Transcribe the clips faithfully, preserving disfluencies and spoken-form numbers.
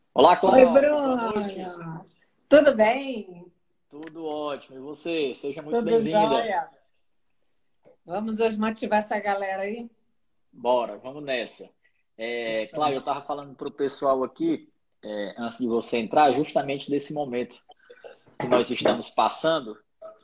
Olá, Oi, Cláudia, boa noite. Bruna. Tudo bem? Tudo ótimo. E você? Seja muito Tudo bem-vinda. jóia? Vamos hoje motivar essa galera aí? Bora, vamos nessa. É, Isso. Cláudia, eu estava falando para o pessoal aqui, é, antes de você entrar, justamente desse momento que nós estamos passando.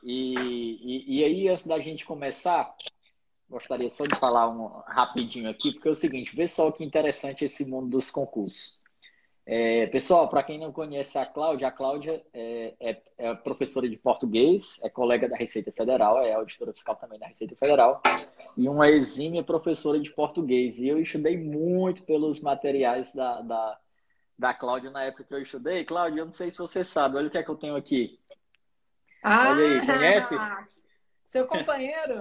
E, e, e aí, antes da gente começar, gostaria só de falar um rapidinho aqui, porque é o seguinte, vê só que interessante esse mundo dos concursos. É, pessoal, para quem não conhece a Cláudia, a Cláudia é, é- é professora de português, é colega da Receita Federal, é auditora fiscal também da Receita Federal, e uma exímia professora de português. E eu estudei muito pelos materiais da, da, da Cláudia na época que eu estudei. Cláudia, eu não sei se você sabe, olha o que é que eu tenho aqui. Olha aí, conhece? Ah, seu companheiro?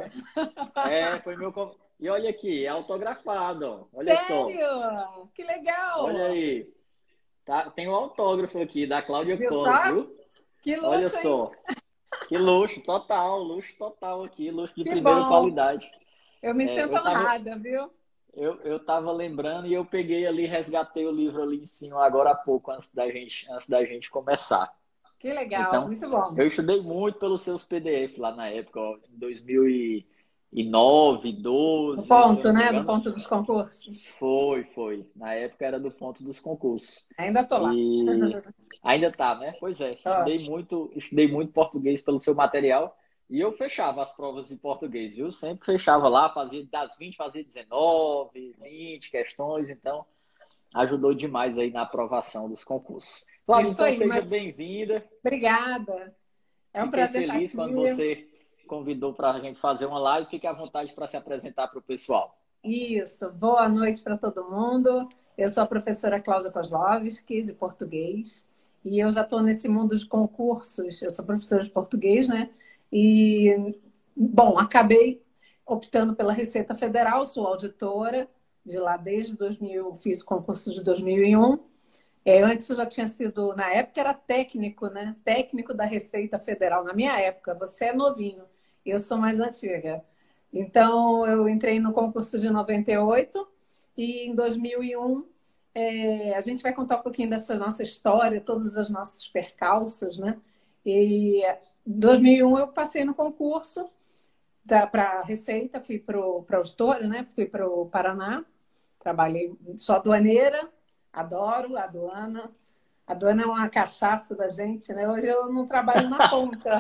É, foi meu. com- E olha aqui, é autografado, ó. Olha só. Sério? Que Olha legal! aí. Tá? Tem um autógrafo aqui da Cláudia Viu Cos, só? viu? Que Olha luxo, hein? só. Que luxo, total, luxo total aqui, luxo de Que primeira bom! qualidade. Eu me É, sinto eu tava, honrada, viu? eu, eu tava lembrando e eu peguei ali, resgatei o livro ali em cima agora há pouco, antes da gente, antes da gente começar. Que legal, Então, muito bom. eu estudei muito pelos seus P D F lá na época, ó, em dois mil e nove, Do doze, se eu ponto, não me né? Do engano, ponto dos concursos. foi, foi. Na época era do ponto dos concursos. Ainda tô lá. E ainda tá, né? Pois é, Ó, estudei muito, estudei muito português pelo seu material e eu fechava as provas de português, viu? Sempre fechava lá, fazia das vinte, fazia dezenove, vinte questões, então ajudou demais aí na aprovação dos concursos. Cláudio, isso então aí, seja mas bem-vinda. obrigada. É um Fiquei prazer estar feliz aqui. quando você convidou para a gente fazer uma live. Fique à vontade para se apresentar para o pessoal. Isso, boa noite para todo mundo. Eu sou a professora Cláudia Kozlovski, de português, e eu já estou nesse mundo de concursos. Eu sou professora de português, né? E, bom, acabei optando pela Receita Federal, sou auditora de lá desde dois mil, fiz o concurso de dois mil e um. É, antes eu já tinha sido, na época era técnico, né? Técnico da Receita Federal. Na minha época, você é novinho, eu sou mais antiga. Então, eu entrei no concurso de noventa e oito e em dois mil e um é, a gente vai contar um pouquinho dessa nossa história, todos os nossos percalços, né? E em dois mil e um eu passei no concurso para a Receita, fui para a auditora, né? Fui para o Paraná, trabalhei, sou aduaneira, adoro a aduana. A aduana é uma cachaça da gente, né? Hoje eu não trabalho na ponta,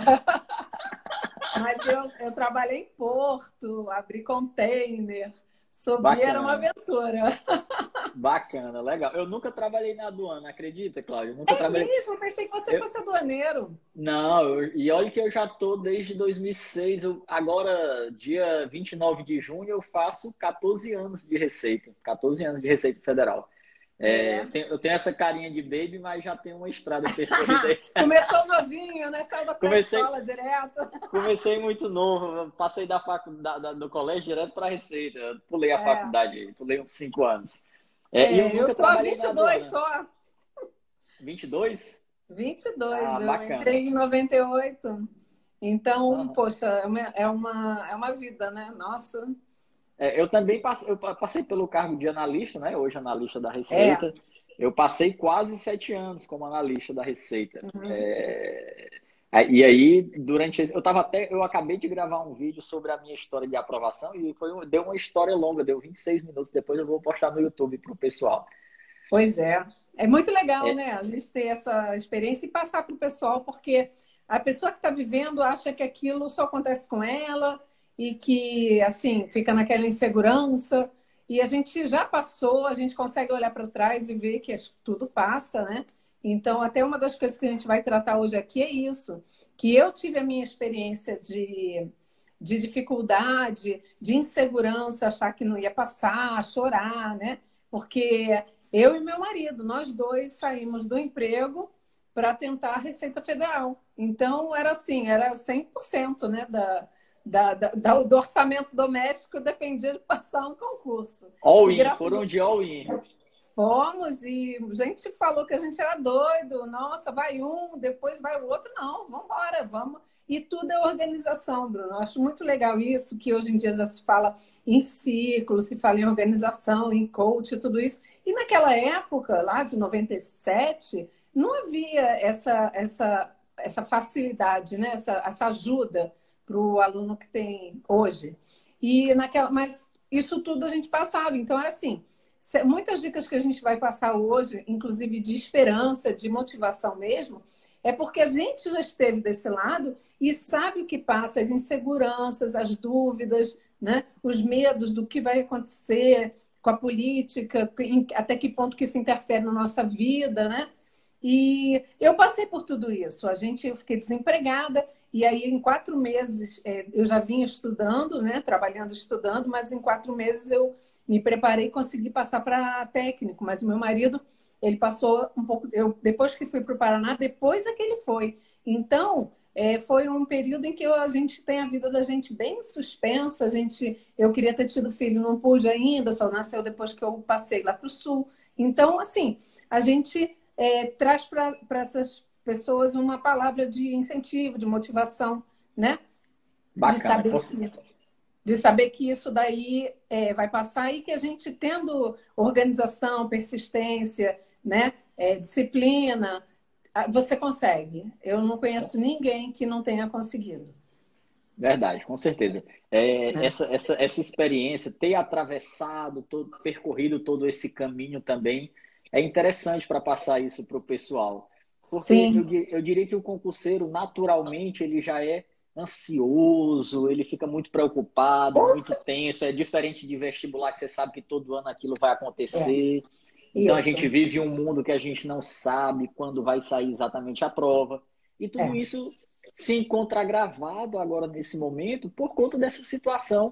mas eu, eu trabalhei em porto, abri container, subir era uma Bacana, aventura. bacana, legal. Eu nunca trabalhei na aduana, acredita, Cláudio? Eu nunca É trabalhei. mesmo? Eu pensei que você Eu... fosse aduaneiro. Não, eu- e olha que eu já tô desde dois mil e seis. Eu... Agora, dia vinte e nove de junho, eu faço quatorze anos de Receita. quatorze anos de Receita Federal. É, É. eu tenho, eu tenho essa carinha de baby, mas já tenho uma estrada percorrida aí. Começou novinho, né? Saiu da Comecei, pré-escola direto. Comecei muito novo, eu passei da faculdade, do colégio direto para a Receita. Eu pulei a É, faculdade, pulei uns cinco anos. É, e eu é, eu nunca tô há trabalhei vinte na e dois aduana. só. Vinte e dois. Vinte e dois. Ah, Eu bacana. entrei em noventa e oito. Então, Aham. poxa, é uma, é uma, é uma vida, né? Nossa. É, eu também passei, eu pa- passei pelo cargo de analista, né? Hoje analista da É. Receita. Eu passei quase sete anos como analista da Receita. Uhum. É, aí- E aí, durante esse, eu tava até, eu acabei de gravar um vídeo sobre a minha história de aprovação e foi, um- deu uma história longa, deu vinte e seis minutos. Depois eu vou postar no YouTube para o pessoal. Pois é. É muito legal, É, né? A gente ter essa experiência e passar para o pessoal, porque a pessoa que está vivendo acha que aquilo só acontece com ela e que, assim, fica naquela insegurança. E a gente já passou, a gente consegue olhar para trás e ver que tudo passa, né? Então, até uma das coisas que a gente vai tratar hoje aqui é isso, que eu tive a minha experiência de, de dificuldade, de insegurança, achar que não ia passar, chorar, né? Porque eu e meu marido, nós dois saímos do emprego para tentar a Receita Federal. Então, era assim, era cem por cento, né, da, da, da, da- do orçamento doméstico dependia de passar um concurso. all E in, graças foram de all in. fomos e a gente falou que a gente era doido. Nossa, vai um, depois vai o outro. Não, vamos embora, vamos. E tudo é organização, Bruno. Eu acho muito legal isso, que hoje em dia já se fala em ciclo, se fala em organização, em coach, tudo isso. E naquela época, lá de noventa e sete, não havia essa, essa, essa facilidade, né? essa, essa ajuda para o aluno que tem hoje. E naquela, mas isso tudo a gente passava. Então, é assim, muitas dicas que a gente vai passar hoje, inclusive de esperança, de motivação mesmo, é porque a gente já esteve desse lado e sabe o que passa, as inseguranças, as dúvidas, né? Os medos do que vai acontecer com a política, até que ponto que isso interfere na nossa vida, né? E eu passei por tudo isso. A gente, eu fiquei desempregada e aí em quatro meses eu já vinha estudando, né? Trabalhando, estudando, mas em quatro meses eu me preparei e consegui passar para técnico. Mas o meu marido, ele passou um pouco... Eu, depois que fui para o Paraná, depois é que ele foi. Então, é, foi um período em que eu, a gente tem a vida da gente bem suspensa. A gente, eu queria ter tido filho, não pude ainda, só nasceu depois que eu passei lá para o Sul. Então, assim, a gente é, traz para essas pessoas uma palavra de incentivo, de motivação, né? De Bacana. saber que, de saber que isso daí é, vai passar e que a gente tendo organização, persistência, né? É, disciplina, você consegue. Eu não conheço ninguém que não tenha conseguido. Verdade, com certeza. É, Né? essa, essa, essa experiência, ter atravessado, todo, percorrido todo esse caminho também, é interessante para passar isso para o pessoal. Porque eu, Sim. di- eu diria que o concurseiro, naturalmente, ele já é ansioso, ele fica muito preocupado, muito tenso. É diferente de vestibular, que você sabe que todo ano aquilo vai É, acontecer. Então a isso. gente vive um mundo que a gente não sabe quando vai sair exatamente a prova. E tudo É. isso se encontra agravado agora nesse momento por conta dessa situação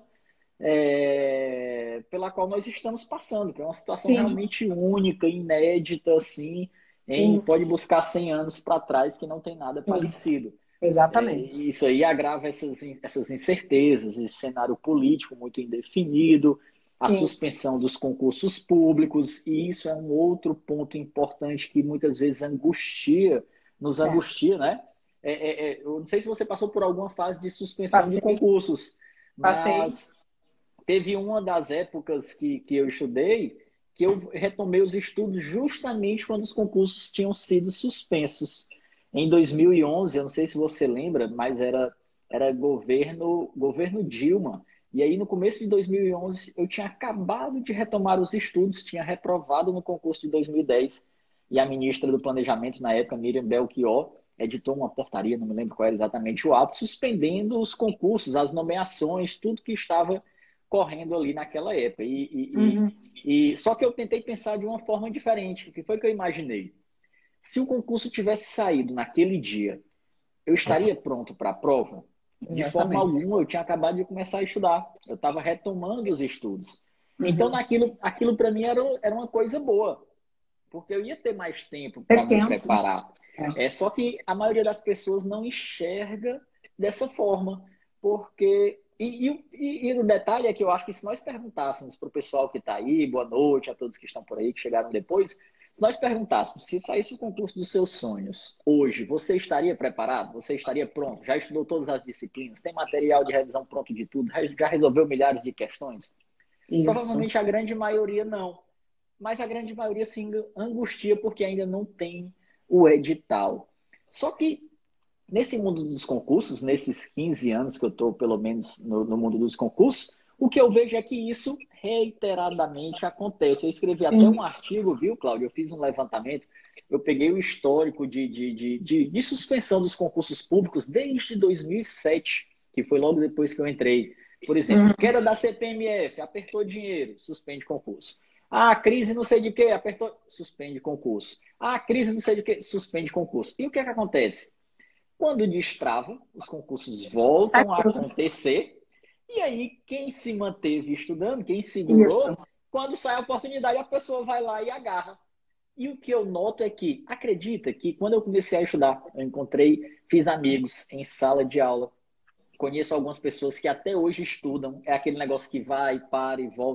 é, pela qual nós estamos passando, que é uma situação Sim, realmente única, inédita, assim, em, sim, pode buscar cem anos para trás que não tem nada sim. parecido. É, Exatamente. isso aí agrava essas, essas incertezas, esse cenário político muito indefinido, a Sim, suspensão dos concursos públicos, e isso é um outro ponto importante que muitas vezes angustia, nos é. angustia, né? É, é, é, eu não sei se você passou por alguma fase de suspensão de Passei, concursos, passei. mas teve uma das épocas que, que eu estudei que eu retomei os estudos justamente quando os concursos tinham sido suspensos. Em dois mil e onze, eu não sei se você lembra, mas era, era governo, governo Dilma. E aí, no começo de dois mil e onze, eu tinha acabado de retomar os estudos, tinha reprovado no concurso de dois mil e dez, e a ministra do Planejamento, na época, Miriam Belchior, editou uma portaria, não me lembro qual era exatamente o ato, suspendendo os concursos, as nomeações, tudo que estava correndo ali naquela época. E, Uhum. e, e, só que eu tentei pensar de uma forma diferente. O que foi que eu imaginei? Se o concurso tivesse saído naquele dia, eu estaria pronto para a prova? De forma Exatamente. alguma, eu tinha acabado de começar a estudar. Eu estava retomando os estudos. Então, Uhum. naquilo, aquilo para mim era, era uma coisa boa, porque eu ia ter mais tempo É para me tempo. preparar. É. É só que a maioria das pessoas não enxerga dessa forma, porque e, e, e o detalhe é que eu acho que se nós perguntássemos para o pessoal que está aí, boa noite a todos que estão por aí, que chegaram depois, se nós perguntássemos se saísse o concurso dos seus sonhos hoje, você estaria preparado? Você estaria pronto? Já estudou todas as disciplinas? Tem material de revisão pronto de tudo? Já resolveu milhares de questões? Isso. Provavelmente a grande maioria não, mas a grande maioria se angustia porque ainda não tem o edital. Só que nesse mundo dos concursos, nesses quinze anos que eu estou, pelo menos, no, no mundo dos concursos, o que eu vejo é que isso reiteradamente acontece. Eu escrevi até Sim. um artigo, viu, Cláudio? Eu fiz um levantamento, eu peguei o histórico de, de, de, de, de suspensão dos concursos públicos desde dois mil e sete, que foi logo depois que eu entrei. Por exemplo, Uhum. queda da C P M F, apertou dinheiro, suspende concurso. Ah, crise não sei de quê, apertou, suspende concurso. Ah, crise não sei de quê, suspende concurso. E o que é que acontece? Quando destrava, os concursos Sai voltam a tudo. acontecer, e aí quem se manteve estudando, quem Isso. segurou, quando sai a oportunidade, a pessoa vai lá e agarra. E o que eu noto é que, acredita que quando eu comecei a estudar, eu encontrei, fiz amigos em sala de aula, conheço algumas pessoas que até hoje estudam, é aquele negócio que vai, para e volta,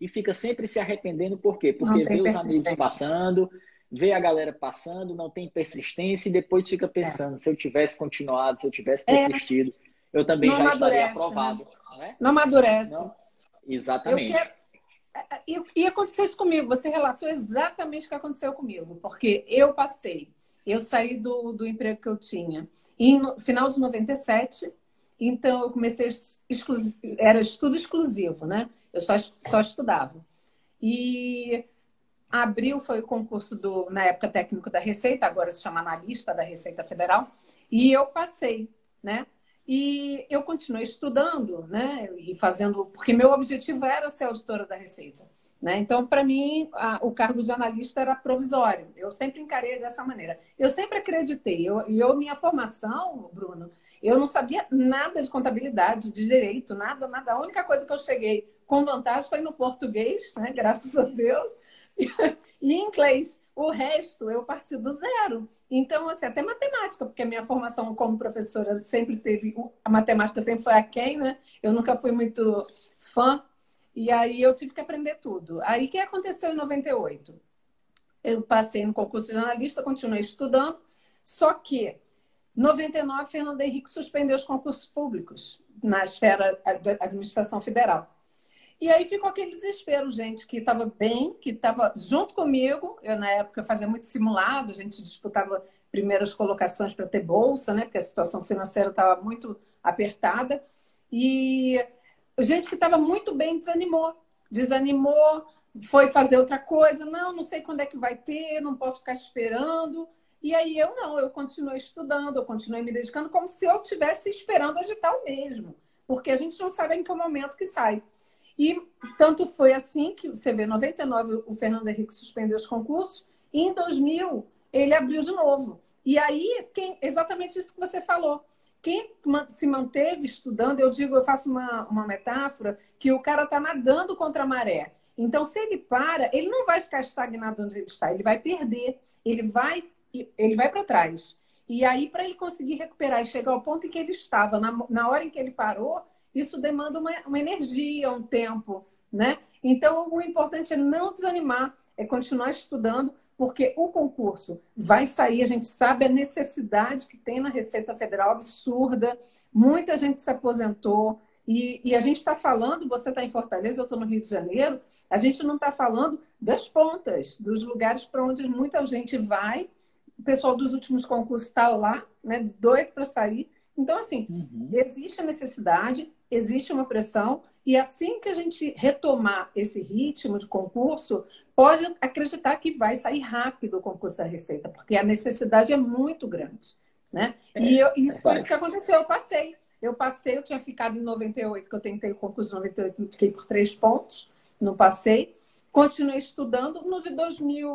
e fica sempre se arrependendo. Por quê? Não Porque tem vê os amigos persistência. passando, vê a galera passando, não tem persistência e depois fica É. pensando, se eu tivesse continuado, se eu tivesse É, persistido, eu também não já estaria amadurece, né? aprovado, não é? Não amadurece. Não, Eu exatamente. quero. E, e aconteceu isso comigo. Você relatou exatamente o que aconteceu comigo, porque eu passei, eu saí do, do emprego que eu tinha em no, final de noventa e sete, então eu comecei, exclus, era estudo exclusivo, né? Eu só, só estudava. E abril foi o concurso do, na época, técnico da Receita, agora se chama analista da Receita Federal, e eu passei, né? E eu continuei estudando, né? E fazendo, porque meu objetivo era ser auditora da Receita, né? Então, para mim, a, o cargo de analista era provisório. Eu sempre encarei dessa maneira. Eu sempre acreditei. Eu, e eu, minha formação, Bruno, eu não sabia nada de contabilidade, de direito, nada, nada. A única coisa que eu cheguei com vantagem foi no português, né? Graças a Deus. E inglês. O resto eu parti do zero. Então, assim, até matemática, porque a minha formação como professora sempre teve. A matemática sempre foi aquém, né? Eu nunca fui muito fã. E aí eu tive que aprender tudo. Aí o que aconteceu em noventa e oito? Eu passei no concurso de analista, continuei estudando, só que em noventa e nove, Fernando Henrique suspendeu os concursos públicos na esfera da administração federal. E aí ficou aquele desespero, gente, que estava bem, que estava junto comigo. Eu, na época, fazia muito simulado, a gente disputava primeiras colocações para ter bolsa, né? Porque a situação financeira estava muito apertada. E gente que estava muito bem desanimou. Desanimou, foi fazer outra coisa. Não, não sei quando é que vai ter, não posso ficar esperando. E aí eu não, eu continuei estudando, eu continuei me dedicando como se eu estivesse esperando o edital mesmo. Porque a gente não sabe em que momento que sai. E tanto foi assim que você vê, em noventa e nove o Fernando Henrique suspendeu os concursos e em dois mil ele abriu de novo. E aí, quem, exatamente isso que você falou. Quem se manteve estudando, eu digo, eu faço uma, uma metáfora, que o cara está nadando contra a maré. Então, se ele para, ele não vai ficar estagnado onde ele está, ele vai perder, ele vai, ele vai para trás. E aí, para ele conseguir recuperar e chegar ao ponto em que ele estava, na, na hora em que ele parou, isso demanda uma, uma energia, um tempo, né? Então, o importante é não desanimar, é continuar estudando, porque o concurso vai sair, a gente sabe a necessidade que tem na Receita Federal absurda, muita gente se aposentou, e, e a gente está falando, você está em Fortaleza, eu estou no Rio de Janeiro, a gente não está falando das pontas, dos lugares para onde muita gente vai, o pessoal dos últimos concursos está lá, né, doido para sair. Então, assim, Uhum. existe a necessidade, existe uma pressão, e assim que a gente retomar esse ritmo de concurso, pode acreditar que vai sair rápido o concurso da Receita, porque a necessidade é muito grande, né? É, E eu, isso foi isso verdade. que aconteceu, eu passei. Eu passei, eu tinha ficado em noventa e oito, que eu tentei o concurso de noventa e oito, fiquei por três pontos, não passei. Continuei estudando. No de dois mil,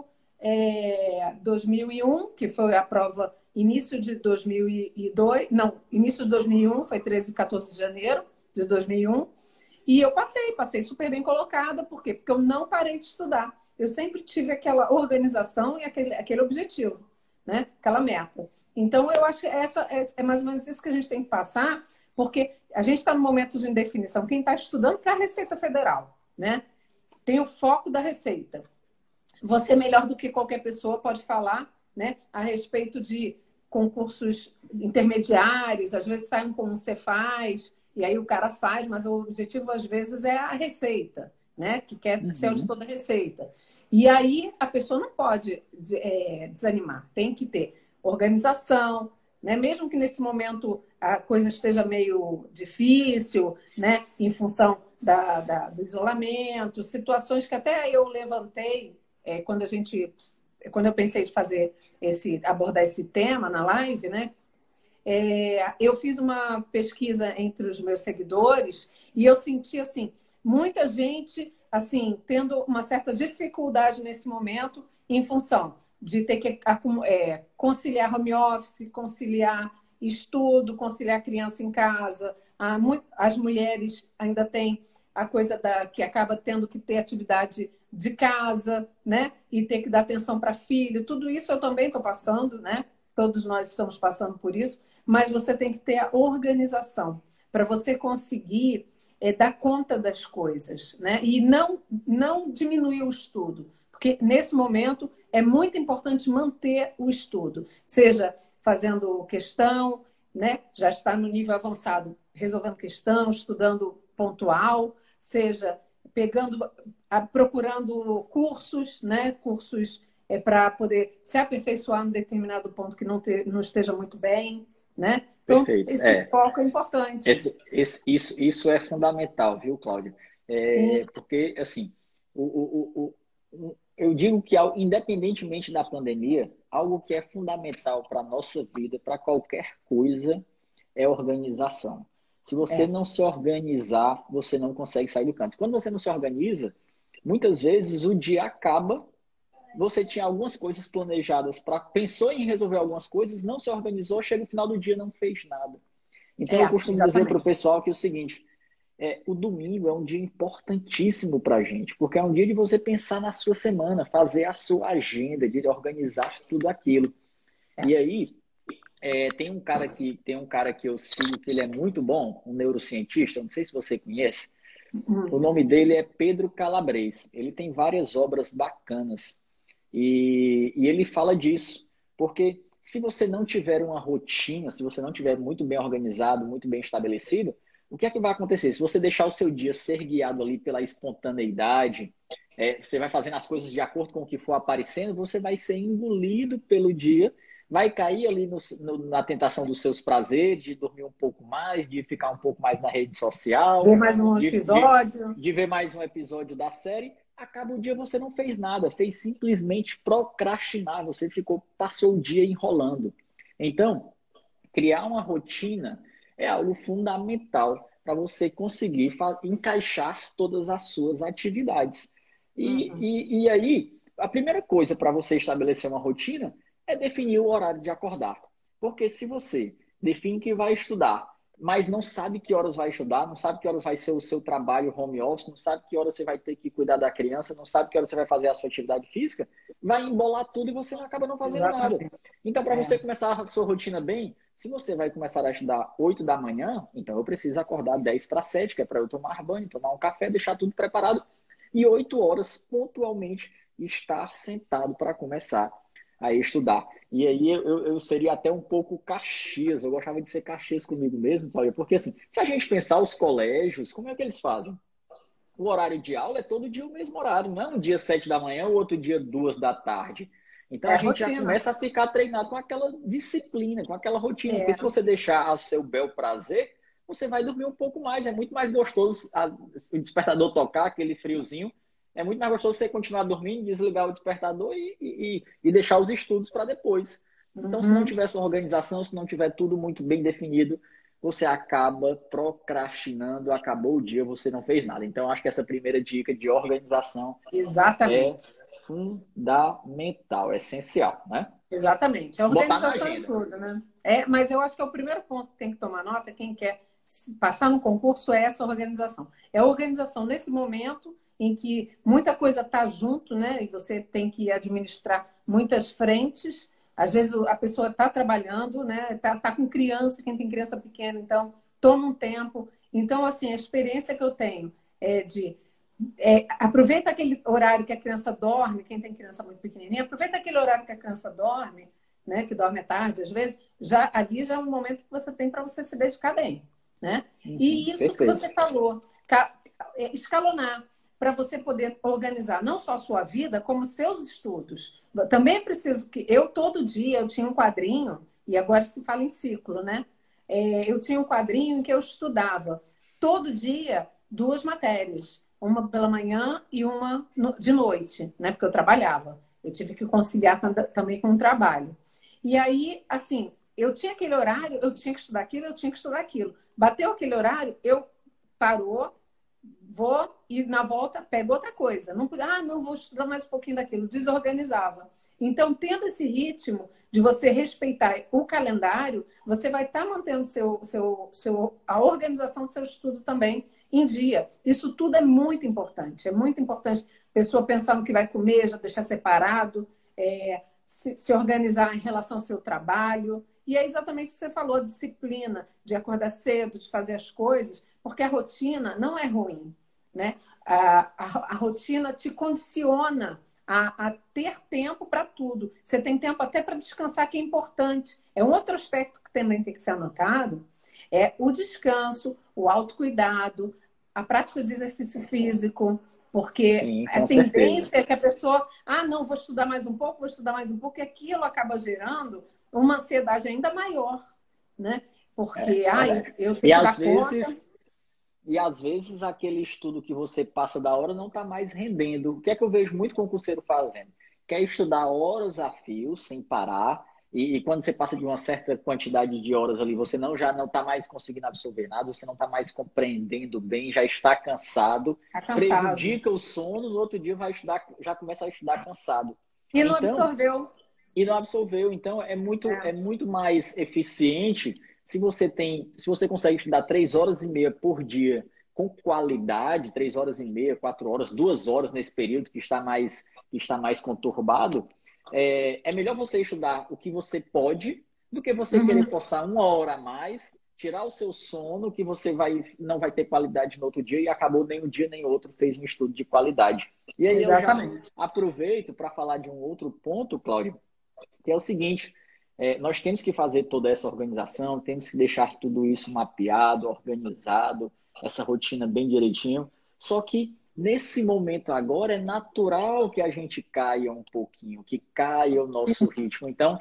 é, dois mil e um, que foi a prova início de dois mil e dois, não, início de dois mil e um, foi treze e quatorze de janeiro de dois mil e um, e eu passei, passei super bem colocada, por quê? Porque eu não parei de estudar. Eu sempre tive aquela organização e aquele, aquele objetivo, né? Aquela meta. Então, eu acho que essa é, é mais ou menos isso que a gente tem que passar, porque a gente está no momento de indefinição. Quem está estudando para a Receita Federal, né? Tem o foco da Receita. Você, melhor do que qualquer pessoa, pode falar, né, a respeito de concursos intermediários, às vezes saem como você faz, e aí o cara faz, mas o objetivo, às vezes, é a Receita, né, que quer ser Uhum. auditor da Receita. E aí a pessoa não pode é, desanimar, tem que ter organização, né? Mesmo que nesse momento a coisa esteja meio difícil, né, em função da, da, do isolamento, situações que até eu levantei é, quando a gente, quando eu pensei de fazer esse, abordar esse tema na live, né? É, eu fiz uma pesquisa entre os meus seguidores e eu senti assim muita gente assim tendo uma certa dificuldade nesse momento em função de ter que é, conciliar home office, conciliar estudo, conciliar criança em casa. As mulheres ainda têm a coisa da que acaba tendo que ter atividade de casa, né? E ter que dar atenção para filho. Tudo isso eu também estou passando, né? Todos nós estamos passando por isso. Mas você tem que ter a organização para você conseguir é, dar conta das coisas, né? E não, não diminuir o estudo, porque nesse momento é muito importante manter o estudo, seja fazendo questão, né? Já está no nível avançado, resolvendo questão, estudando pontual, seja pegando, procurando cursos, né? Cursos é, para poder se aperfeiçoar em determinado ponto que não, te, não esteja muito bem, né? Então, Perfeito. esse É, foco é importante. esse, esse, isso, isso é fundamental, viu, Cláudia? Sim, É, porque, assim, o, o, o, o, eu digo que, ao- independentemente da pandemia, algo que é fundamental para a nossa vida, para qualquer coisa, é organização. Se você é, não se organizar, você não consegue sair do canto. Quando você não se organiza, muitas vezes o dia acaba, você tinha algumas coisas planejadas para, pensou em resolver algumas coisas, não se organizou, chega no final do dia não fez nada. Então eu é, costumo dizer para o exatamente. pessoal que é o seguinte, é, o domingo é um dia importantíssimo para a gente, porque é um dia de você pensar na sua semana, fazer a sua agenda, de organizar tudo aquilo. É. E aí, é, tem um cara que tem um cara que eu sigo que ele é muito bom, um neurocientista, não sei se você conhece. O Hum, nome dele é Pedro Calabres. Ele tem várias obras bacanas e, e ele fala disso, porque se você não tiver uma rotina, se você não tiver muito bem organizado, muito bem estabelecido, o que é que vai acontecer? Se você deixar o seu dia ser guiado ali pela espontaneidade, é, você vai fazendo as coisas de acordo com o que for aparecendo, você vai ser engolido pelo dia, vai cair ali no, no, na tentação dos seus prazeres, de dormir um pouco mais, de ficar um pouco mais na rede social, ver mais um de, de, episódio. de ver mais um episódio da série, acaba o dia você não fez nada, fez simplesmente procrastinar, você ficou, passou o dia enrolando. Então, criar uma rotina é algo fundamental para você conseguir encaixar todas as suas atividades. E, Uhum. e, e aí, a primeira coisa para você estabelecer uma rotina é definir o horário de acordar. Porque se você define que vai estudar, mas não sabe que horas vai estudar, não sabe que horas vai ser o seu trabalho home office, não sabe que horas você vai ter que cuidar da criança, não sabe que horas você vai fazer a sua atividade física, vai embolar tudo e você não acaba não fazendo nada. Exatamente. Então, para É. você começar a sua rotina bem, se você vai começar a estudar oito da manhã, então eu preciso acordar dez para sete, que é para eu tomar banho, tomar um café, deixar tudo preparado. E oito horas pontualmente estar sentado para começar a estudar. E aí eu, eu seria até um pouco Caxias, eu gostava de ser Caxias comigo mesmo, Cláudia, porque assim, se a gente pensar os colégios, como é que eles fazem? O horário de aula é todo dia o mesmo horário, não é um dia sete da manhã, o outro dia duas da tarde. Então a É gente já rotina. começa a ficar treinado com aquela disciplina, com aquela rotina. Porque É. se você deixar ao seu bel prazer, você vai dormir um pouco mais. É muito mais gostoso a, o despertador tocar, aquele friozinho. É muito mais gostoso você continuar dormindo, desligar o despertador e, e, e deixar os estudos para depois. Então, se não Uhum. tiver essa organização, se não tiver tudo muito bem definido, você acaba procrastinando, acabou o dia, você não fez nada. Então, acho que essa primeira dica de organização é Exatamente. fundamental, é essencial, né? Exatamente. A Botar na organização é agenda. tudo, né? É, mas eu acho que é o primeiro ponto que tem que tomar nota, quem quer passar no concurso é essa organização. É a organização nesse momento em que muita coisa está junto, né? E você tem que administrar muitas frentes. Às vezes a pessoa está trabalhando, né? Está tá com criança, quem tem criança pequena, então toma um tempo. Então, assim, a experiência que eu tenho é de é, aproveita aquele horário que a criança dorme, quem tem criança muito pequenininha, aproveita aquele horário que a criança dorme, né, que dorme à tarde, às vezes, já ali já é um momento que você tem para você se dedicar bem, né? Uhum, E isso que perfeito. você falou, é, escalonar para você poder organizar não só a sua vida, como seus estudos. Também é preciso que eu todo dia eu tinha um quadrinho e agora se fala em ciclo, né? É, eu tinha um quadrinho em que eu estudava todo dia duas matérias, uma pela manhã e uma de noite, né? Porque eu trabalhava. Eu tive que conciliar também com o trabalho. E aí, assim, eu tinha aquele horário, eu tinha que estudar aquilo, eu tinha que estudar aquilo. Bateu aquele horário, eu parou, vou e na volta pego outra coisa. Não podia, ah, não vou estudar mais um pouquinho daquilo, desorganizava. Então, tendo esse ritmo de você respeitar o calendário, você vai estar mantendo seu, seu, seu, a organização do seu estudo também em dia. Isso tudo é muito importante. É muito importante a pessoa pensar no que vai comer, já deixar separado, é, se, se organizar em relação ao seu trabalho. E é exatamente o que você falou, disciplina, de acordar cedo, de fazer as coisas. Porque a rotina não é ruim, né? A, a, a rotina te condiciona a, a ter tempo para tudo. Você tem tempo até para descansar, que é importante. É um outro aspecto que também tem que ser anotado, é o descanso, o autocuidado, a prática de exercício físico, porque Sim, a com certeza. tendência é que a pessoa, ah, não, vou estudar mais um pouco, vou estudar mais um pouco, e aquilo acaba gerando uma ansiedade ainda maior, né? É, Porque, ah, eu, verdade. eu E tenho que às dar conta. vezes, e às vezes aquele estudo que você passa da hora não está mais rendendo. O que é que eu vejo muito concurseiro fazendo? Quer estudar horas a fio, sem parar, e, e quando você passa de uma certa quantidade de horas ali, você não já não está mais conseguindo absorver nada, você não está mais compreendendo bem, já está cansado, Tá cansado. prejudica o sono, no outro dia vai estudar, já começa a estudar cansado. E não Então, absorveu. e não absorveu. Então, é muito, é É, muito mais eficiente se você tem, se você consegue estudar três horas e meia por dia com qualidade, três horas e meia, quatro horas, duas horas nesse período que está mais, que está mais conturbado, é, é melhor você estudar o que você pode do que você querer uhum, forçar uma hora a mais, tirar o seu sono, que você vai, não vai ter qualidade no outro dia e acabou nem um dia nem outro fez um estudo de qualidade. E aí eu já exatamente. aproveito para falar de um outro ponto, Cláudio, que é o seguinte, é, nós temos que fazer toda essa organização, temos que deixar tudo isso mapeado, organizado, essa rotina bem direitinho. Só que nesse momento agora é natural que a gente caia um pouquinho, que caia o nosso ritmo. Então,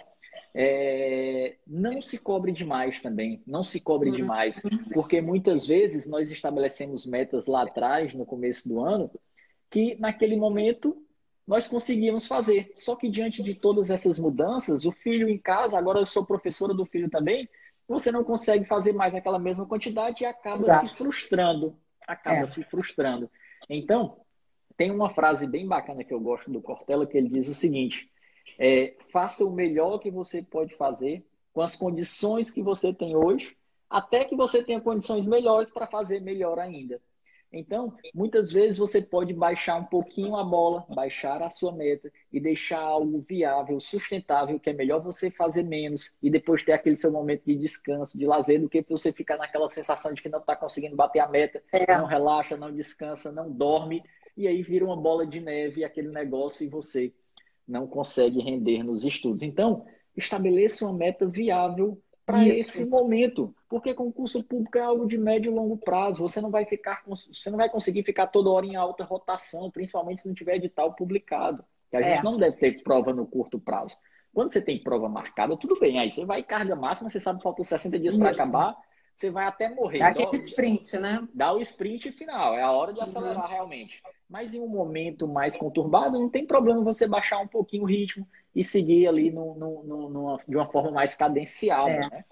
é, não se cobre demais também, não se cobre demais, porque muitas vezes nós estabelecemos metas lá atrás, no começo do ano, que naquele momento nós conseguíamos fazer. Só que diante de todas essas mudanças, o filho em casa, agora eu sou professora do filho também, você não consegue fazer mais aquela mesma quantidade e acaba se Exato. frustrando. Acaba É. se frustrando. Então, tem uma frase bem bacana que eu gosto do Cortella, que ele diz o seguinte: é, faça o melhor que você pode fazer com as condições que você tem hoje, até que você tenha condições melhores para fazer melhor ainda. Então, muitas vezes você pode baixar um pouquinho a bola, baixar a sua meta e deixar algo viável, sustentável, que é melhor você fazer menos e depois ter aquele seu momento de descanso, de lazer, do que você ficar naquela sensação de que não está conseguindo bater a meta, não É. relaxa, não descansa, não dorme, e aí vira uma bola de neve aquele negócio e você não consegue render nos estudos. Então, estabeleça uma meta viável para esse Isso. momento, porque concurso público é algo de médio e longo prazo. Você não vai ficar, você não vai conseguir ficar toda hora em alta rotação, principalmente se não tiver edital publicado. Que a gente É. não deve ter prova no curto prazo. Quando você tem prova marcada, tudo bem. Aí você vai carga máxima, você sabe que faltam sessenta dias para Isso. acabar, você vai até É morrer. aquele sprint, né? Dá o sprint final, é a hora de Uhum. acelerar realmente. Mas em um momento mais conturbado, não tem problema você baixar um pouquinho o ritmo e seguir ali no, no, no, numa, de uma forma mais cadenciada, É. né?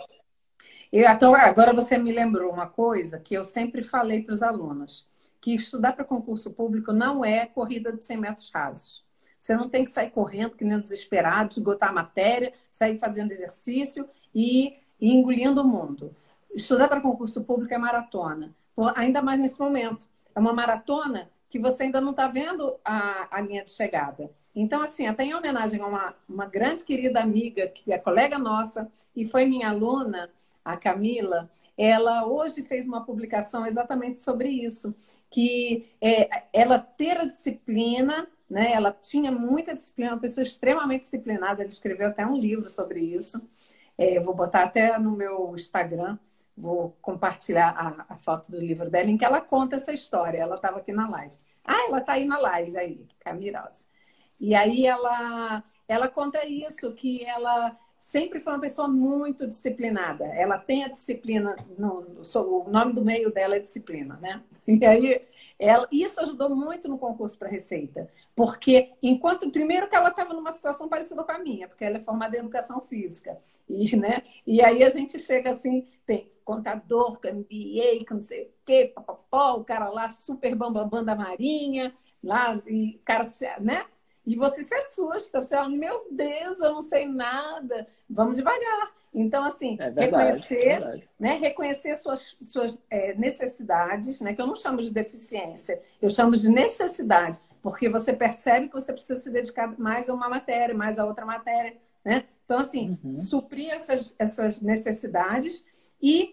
Eu, então, agora você me lembrou uma coisa que eu sempre falei para os alunos, que estudar para concurso público não é corrida de cem metros rasos. Você não tem que sair correndo que nem um desesperado, esgotar a matéria, sair fazendo exercício e, e engolindo o mundo. Estudar para concurso público é maratona, ainda mais nesse momento. É uma maratona que você ainda não está vendo a, a linha de chegada. Então, assim, até em homenagem a uma, uma grande querida amiga, que é colega nossa e foi minha aluna, a Camila, ela hoje fez uma publicação exatamente sobre isso, que é, ela ter a disciplina, né? Ela tinha muita disciplina, uma pessoa extremamente disciplinada, ela escreveu até um livro sobre isso. É, eu vou botar até no meu Instagram, vou compartilhar a, a foto do livro dela, em que ela conta essa história. Ela estava aqui na live. Ah, ela está aí na live, aí, Camirosa. E aí ela, ela conta isso, que ela sempre foi uma pessoa muito disciplinada. Ela tem a disciplina, no, no, o nome do meio dela é disciplina, né? E aí, ela, isso ajudou muito no concurso para Receita. Porque, enquanto, primeiro que ela estava numa situação parecida com a minha, porque ela é formada em educação física. E, né? E aí a gente chega assim, tem contador, com M B A, com não sei o quê, papapó, o cara lá super bambambam da Marinha, lá, e cara, né? E você se assusta, você fala, meu Deus, eu não sei nada. Vamos devagar. Então, assim, É verdade, é reconhecer, verdade. né? Reconhecer suas, suas é, necessidades, né? Que eu não chamo de deficiência, eu chamo de necessidade, porque você percebe que você precisa se dedicar mais a uma matéria, mais a outra matéria, né? Então, assim, Uhum. suprir essas, essas necessidades e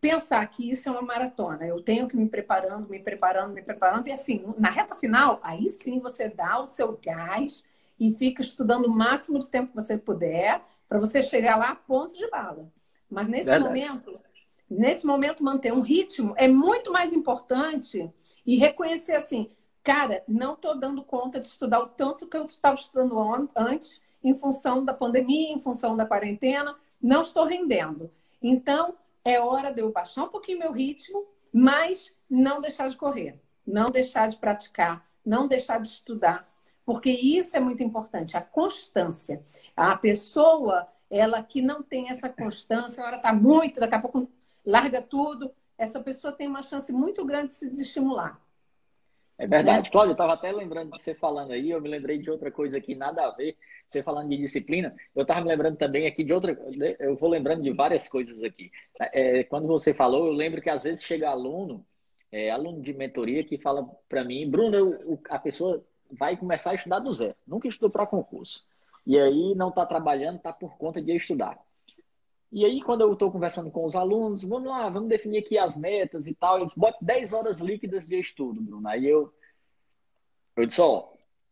pensar que isso é uma maratona. Eu tenho que me preparando, me preparando, me preparando. E assim, na reta final, aí sim você dá o seu gás e fica estudando o máximo de tempo que você puder para você chegar lá a ponto de bala. Mas nesse Verdade. momento, nesse momento, manter um ritmo é muito mais importante e reconhecer assim, cara, não estou dando conta de estudar o tanto que eu estava estudando antes, em função da pandemia, em função da quarentena, não estou rendendo. Então, é hora de eu baixar um pouquinho meu ritmo, mas não deixar de correr, não deixar de praticar, não deixar de estudar, porque isso é muito importante, a constância. A pessoa, ela que não tem essa constância, ela está muito, daqui a pouco larga tudo, essa pessoa tem uma chance muito grande de se desestimular. É Né? verdade. Cláudio, eu estava até lembrando de você falando aí, eu me lembrei de outra coisa aqui, nada a ver, você falando de disciplina, eu estava me lembrando também aqui de outra, eu vou lembrando de várias coisas aqui. É, quando você falou, eu lembro que às vezes chega aluno, é, aluno de mentoria, que fala para mim, Bruno, eu, a pessoa vai começar a estudar do zero, nunca estudou para concurso, e aí não está trabalhando, está por conta de estudar. E aí, quando eu estou conversando com os alunos, vamos lá, vamos definir aqui as metas e tal. Eles botam dez horas líquidas de estudo, Bruno. Aí eu, eu disse, ó,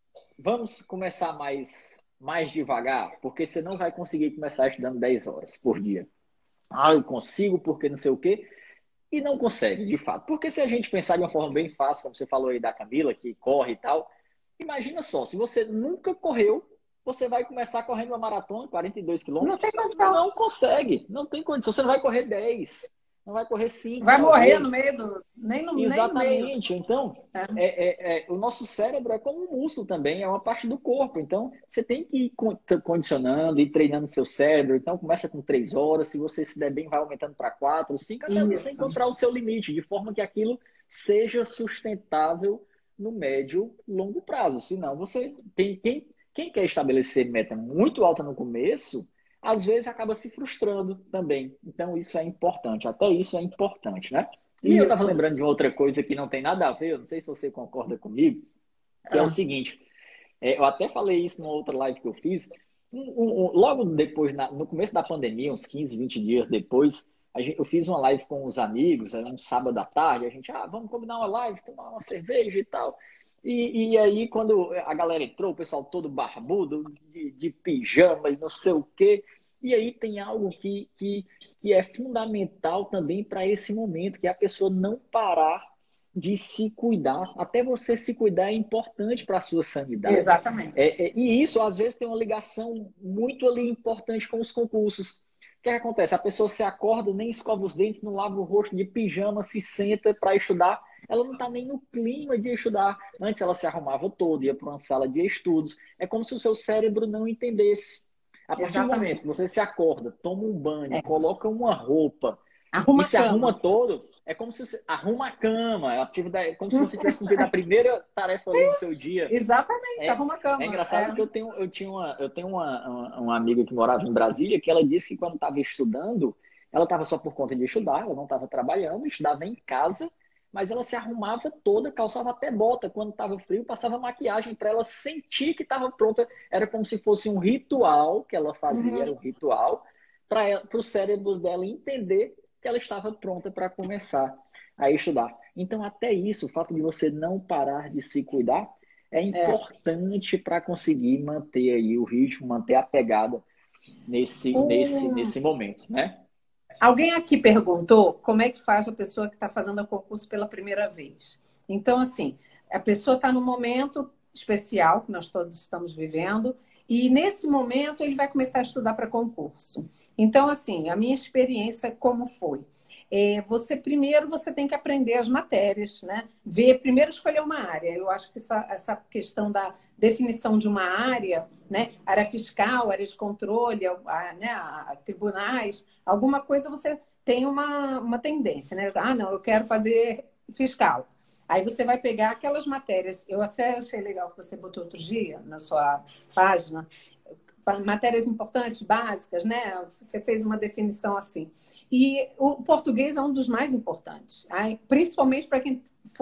vamos começar mais, mais devagar, porque você não vai conseguir começar estudando dez horas por dia. Ah, eu consigo, porque não sei o quê. E não consegue, de fato. Porque se a gente pensar de uma forma bem fácil, como você falou aí da Camila, que corre e tal, imagina só, se você nunca correu, você vai começar correndo uma maratona, quarenta e dois Não tem quilômetros, condição. não consegue, não tem condição. Você não vai correr dez, não vai correr cinco, Vai morrer no talvez. meio do. Nem no, nem no meio. Exatamente. Então, É. é, é, é, o nosso cérebro é como um músculo também, é uma parte do corpo. Então, você tem que ir condicionando e treinando seu cérebro. Então, começa com três horas. Se você se der bem, vai aumentando para quatro, cinco, até você Isso. encontrar o seu limite, de forma que aquilo seja sustentável no médio e longo prazo. Senão, você tem quem, quem quer estabelecer meta muito alta no começo, às vezes acaba se frustrando também. Então, isso é importante. Até isso é importante, né? E eu estava Isso. lembrando de uma outra coisa que não tem nada a ver, eu não sei se você concorda comigo, que é o Ah. seguinte, é, eu até falei isso numa outra live que eu fiz, um, um, um, logo depois, na, no começo da pandemia, uns quinze, vinte dias depois, a gente, eu fiz uma live com os amigos, era um sábado à tarde, a gente, ah, vamos combinar uma live, tomar uma cerveja e tal. E, e aí, quando a galera entrou, o pessoal todo barbudo, de, de pijama e não sei o quê, e aí tem algo que, que, que é fundamental também para esse momento, que é a pessoa não parar de se cuidar. Até você se cuidar é importante para a sua sanidade. Exatamente. É, é, e isso, às vezes, tem uma ligação muito ali importante com os concursos. O que, é que acontece? A pessoa se acorda, nem escova os dentes, não lava o rosto de pijama, se senta para estudar. Ela não está nem no clima de estudar. Antes ela se arrumava toda, ia para uma sala de estudos. É como se o seu cérebro não entendesse. A partir do momento que Exatamente. você se acorda, toma um banho, É. coloca uma roupa e Arruma a se arruma cama. todo, é como se você arruma a cama, é a atividade, é como se você tivesse cumprido a primeira tarefa ali do seu dia. Exatamente, É, arruma a é cama. engraçado É. que eu tenho, eu tinha uma, eu tenho uma, uma, uma amiga que morava em Brasília que ela disse que quando estava estudando, ela estava só por conta de estudar, ela não estava trabalhando, estudava em casa, mas ela se arrumava toda, calçava até bota. Quando estava frio, passava maquiagem para ela sentir que estava pronta. Era como se fosse um ritual que ela fazia, era Uhum. um ritual para o cérebro dela entender que ela estava pronta para começar a estudar. Então, até isso, o fato de você não parar de se cuidar, é É. importante para conseguir manter aí o ritmo, manter a pegada nesse, nesse, Um... nesse momento, né? Alguém aqui perguntou como é que faz a pessoa que está fazendo o concurso pela primeira vez. Então, assim, a pessoa está num momento especial que nós todos estamos vivendo e nesse momento ele vai começar a estudar para concurso. Então, assim, a minha experiência como foi? É, você primeiro você tem que aprender as matérias, né? Ver, primeiro escolher uma área. Eu acho que essa, essa questão da definição de uma área, né? Área fiscal, área de controle, a, né? a, a tribunais, alguma coisa você tem uma, uma tendência, né? Ah, não, eu quero fazer fiscal. Aí você vai pegar aquelas matérias. Eu até achei legal que você botou outro dia na sua página, matérias importantes, básicas, né? Você fez uma definição assim. E o português é um dos mais importantes, principalmente para quem for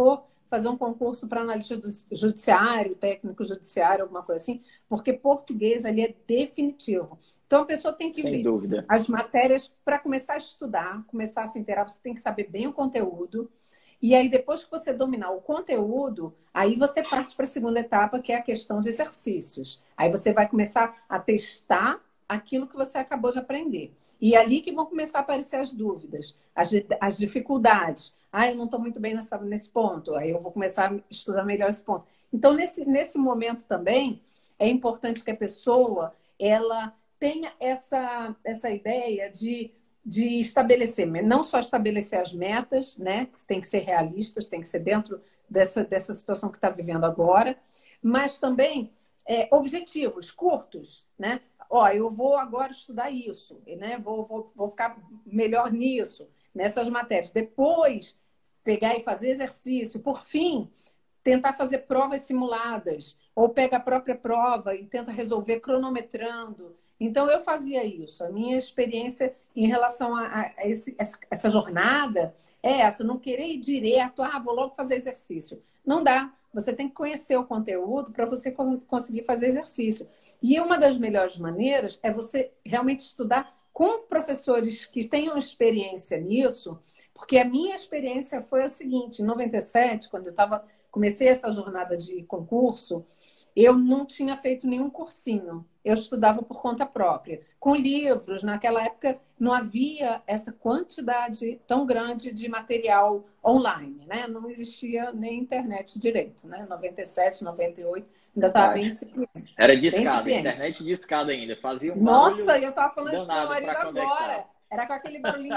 fazer um concurso para analista judiciário, técnico judiciário, alguma coisa assim, porque português ali é definitivo. Então, a pessoa tem que Sem ver dúvida. as matérias para começar a estudar, começar a se inteirar, você tem que saber bem o conteúdo. E aí, depois que você dominar o conteúdo, aí você parte para a segunda etapa, que é a questão de exercícios. Aí você vai começar a testar aquilo que você acabou de aprender. E é ali que vão começar a aparecer as dúvidas, as, as dificuldades. Ah, eu não estou muito bem nessa, nesse ponto. Aí eu vou começar a estudar melhor esse ponto. Então, nesse, nesse momento também, é importante que a pessoa ela tenha essa, essa ideia de, de estabelecer, não só estabelecer as metas, né? Que tem que ser realistas, tem que ser dentro dessa, dessa situação que está vivendo agora, mas também é, objetivos curtos, né? Ó, eu vou agora estudar isso, né? Vou, vou, vou ficar melhor nisso, nessas matérias. Depois, pegar e fazer exercício. Por fim, tentar fazer provas simuladas. Ou pega a própria prova e tenta resolver cronometrando. Então, eu fazia isso. A minha experiência em relação a, a esse, essa jornada é essa. Não querer ir direto, ah, vou logo fazer exercício. Não dá. Você tem que conhecer o conteúdo para você conseguir fazer exercício. E uma das melhores maneiras é você realmente estudar com professores que tenham experiência nisso, porque a minha experiência foi a seguinte: em noventa e sete, quando eu tava, comecei essa jornada de concurso, eu não tinha feito nenhum cursinho. Eu estudava por conta própria, com livros. Naquela época não havia essa quantidade tão grande de material online, né? Não existia nem internet direito, né? noventa e sete, noventa e oito, ainda estava bem incipiente. Era Bem discada, incipiente. internet discada ainda. Fazia um Nossa, barulho eu estava falando isso com meu danado marido para conectar. agora. Era com aquele barulhinho.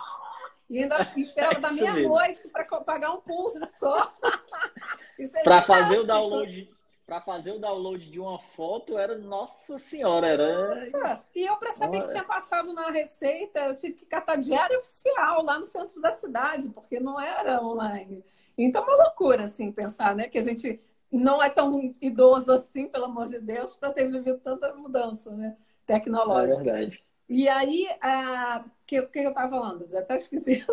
E ainda esperava É da isso mesmo. meia-noite para pagar um pulso só. Isso é Para fazer o ginástico. download, para fazer o download de uma foto era, nossa senhora, era Nossa! E eu, para saber que uma... tinha passado na Receita, eu tive que catar diário oficial lá no centro da cidade, porque não era online. Então, é uma loucura, assim, pensar, né? Que a gente não é tão idoso assim, pelo amor de Deus, para ter vivido tanta mudança, né? É Tecnológica. verdade. E aí, o que, que eu estava falando? Já até esqueci.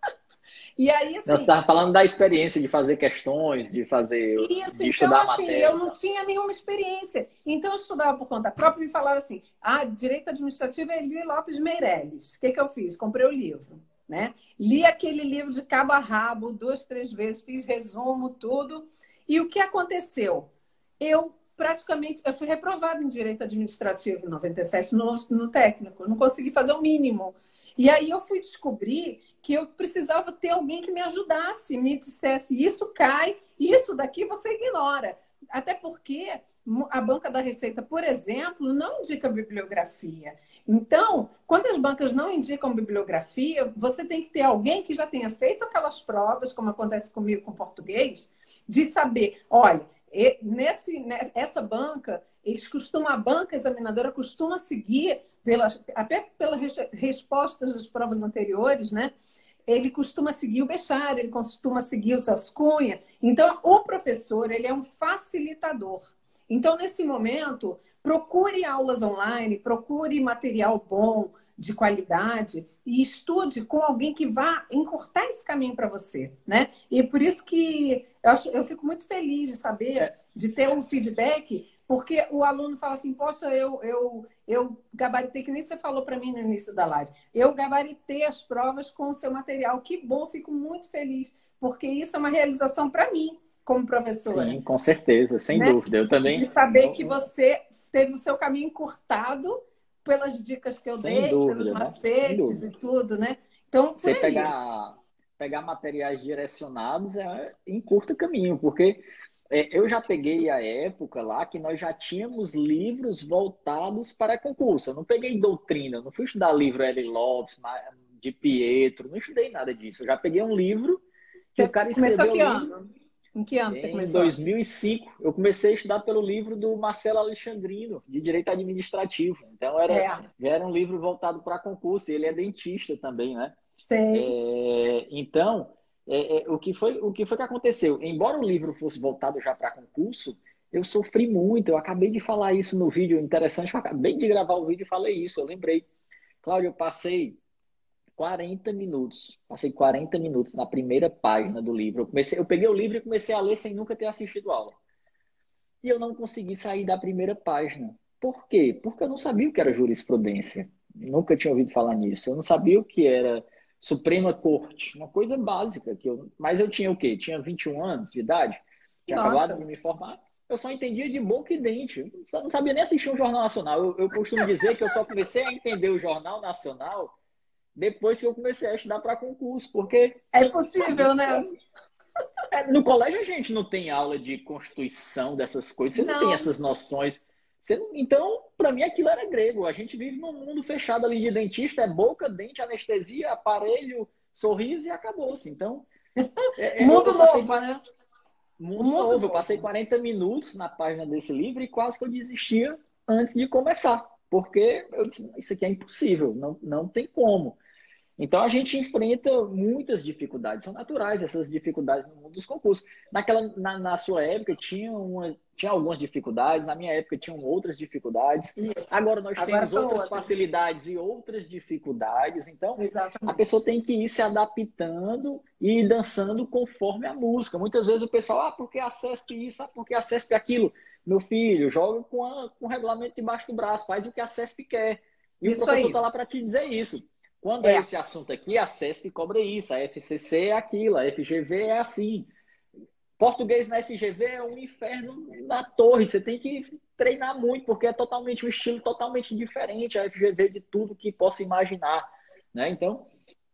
E aí, Não, você assim, estava falando da experiência de fazer questões, de fazer, isso, de então, estudar a assim, eu matéria. não tinha nenhuma experiência. Então, eu estudava por conta própria e falava assim: ah, direito administrativo é Eli Lopes Meireles. O que, que eu fiz? Comprei o livro, né? Li aquele livro de cabo a rabo, duas, três vezes, fiz resumo, tudo. E o que aconteceu? Eu praticamente, eu fui reprovada em direito administrativo em noventa e sete no, no técnico, eu não consegui fazer o mínimo. E aí eu fui descobrir que eu precisava ter alguém que me ajudasse, me dissesse: isso cai, isso daqui você ignora. Até porque a banca da Receita, por exemplo, não indica bibliografia. Então, quando as bancas não indicam bibliografia, você tem que ter alguém que já tenha feito aquelas provas, como acontece comigo com português, de saber, olha, nesse, essa banca, eles costumam, a banca examinadora costuma seguir, pelas, até pelas respostas das provas anteriores, né? Ele costuma seguir o Bechário, ele costuma seguir o Celso Cunha. Então, o professor, ele é um facilitador. Então, nesse momento, procure aulas online, procure material bom, de qualidade, e estude com alguém que vá encurtar esse caminho para você, né? E por isso que eu, acho, eu fico muito feliz de saber, É, de ter um feedback, porque o aluno fala assim: poxa, eu, eu, eu gabaritei, que nem você falou para mim no início da live, eu gabaritei as provas com o seu material. Que bom, fico muito feliz, porque isso é uma realização para mim, como professora, sim, com certeza, sem né? dúvida. Eu De também, saber não- que não- você teve o seu caminho encurtado pelas dicas que eu sem dei, pelos dúvida, né? Sem macetes dúvida. e tudo, né? Então, por Você aí. pegar, pegar materiais direcionados é em curto caminho, porque é, eu já peguei a época lá que nós já tínhamos livros voltados para concurso. Eu não peguei doutrina, não fui estudar livro L. Lopes, Ma- de Pietro, não estudei nada disso. Eu já peguei um livro que o Você cara começou escreveu o que livro ano? Em que ano você em começou? dois mil e cinco. Eu comecei a estudar pelo livro do Marcelo Alexandrino, de Direito Administrativo. Então, era, É, já era um livro voltado para concurso. Ele é dentista também, né? sei. É, então, é, é, o que foi, o que foi que aconteceu? Embora o livro fosse voltado já para concurso, eu sofri muito. Eu acabei de falar isso no vídeo. Interessante, eu acabei de gravar o vídeo e falei isso. Eu lembrei. Cláudio, eu passei quarenta minutos. Passei quarenta minutos na primeira página do livro. Eu, comecei, eu peguei o livro e comecei a ler sem nunca ter assistido aula. E eu não consegui sair da primeira página. Por quê? Porque eu não sabia o que era jurisprudência. Nunca tinha ouvido falar nisso. Eu não sabia o que era Suprema Corte. Uma coisa básica. Que eu... Mas eu tinha o quê? Tinha vinte e um anos de idade. Tinha acabado Nossa. de me formar. Eu só entendia de boca e dente. Eu não sabia nem assistir um Jornal Nacional. Eu, eu costumo dizer que eu só comecei a entender o Jornal Nacional depois que eu comecei a estudar para concurso. Porque... É possível, né? No colégio a gente não tem aula de Constituição, dessas coisas. Você não tem Não. essas noções. Você não... Então, para mim, aquilo era grego. A gente vive num mundo fechado ali de dentista. É boca, dente, anestesia, aparelho, sorriso e acabou-se. Então, é, é, eu, Mundo eu passei... novo, né? Mundo Um mundo novo. Eu passei novo. quarenta minutos na página desse livro e quase que eu desistia antes de começar. Porque eu disse, isso aqui é impossível. Não, não tem como. Então a gente enfrenta muitas dificuldades, são naturais essas dificuldades no mundo dos concursos. Naquela, na, na sua época tinha, uma, tinha algumas dificuldades, na minha época tinham outras dificuldades. Isso. Agora nós Agora temos são outras outras. facilidades e outras dificuldades. Então a pessoa Exatamente. tem que ir se adaptando e ir dançando conforme a música. Muitas vezes o pessoal, ah, porque a CESP isso, ah, porque a CESP aquilo. Meu filho, joga com, a, com o regulamento debaixo do braço, faz o que a CESP quer. E o Isso professor está aí. lá para te dizer isso. Quando é É. esse assunto aqui, a CESP cobra isso, a F C C é aquilo, a F G V é assim. Português na F G V é um inferno na torre, você tem que treinar muito, porque é totalmente um estilo totalmente diferente, a F G V de tudo que possa imaginar. Né? Então,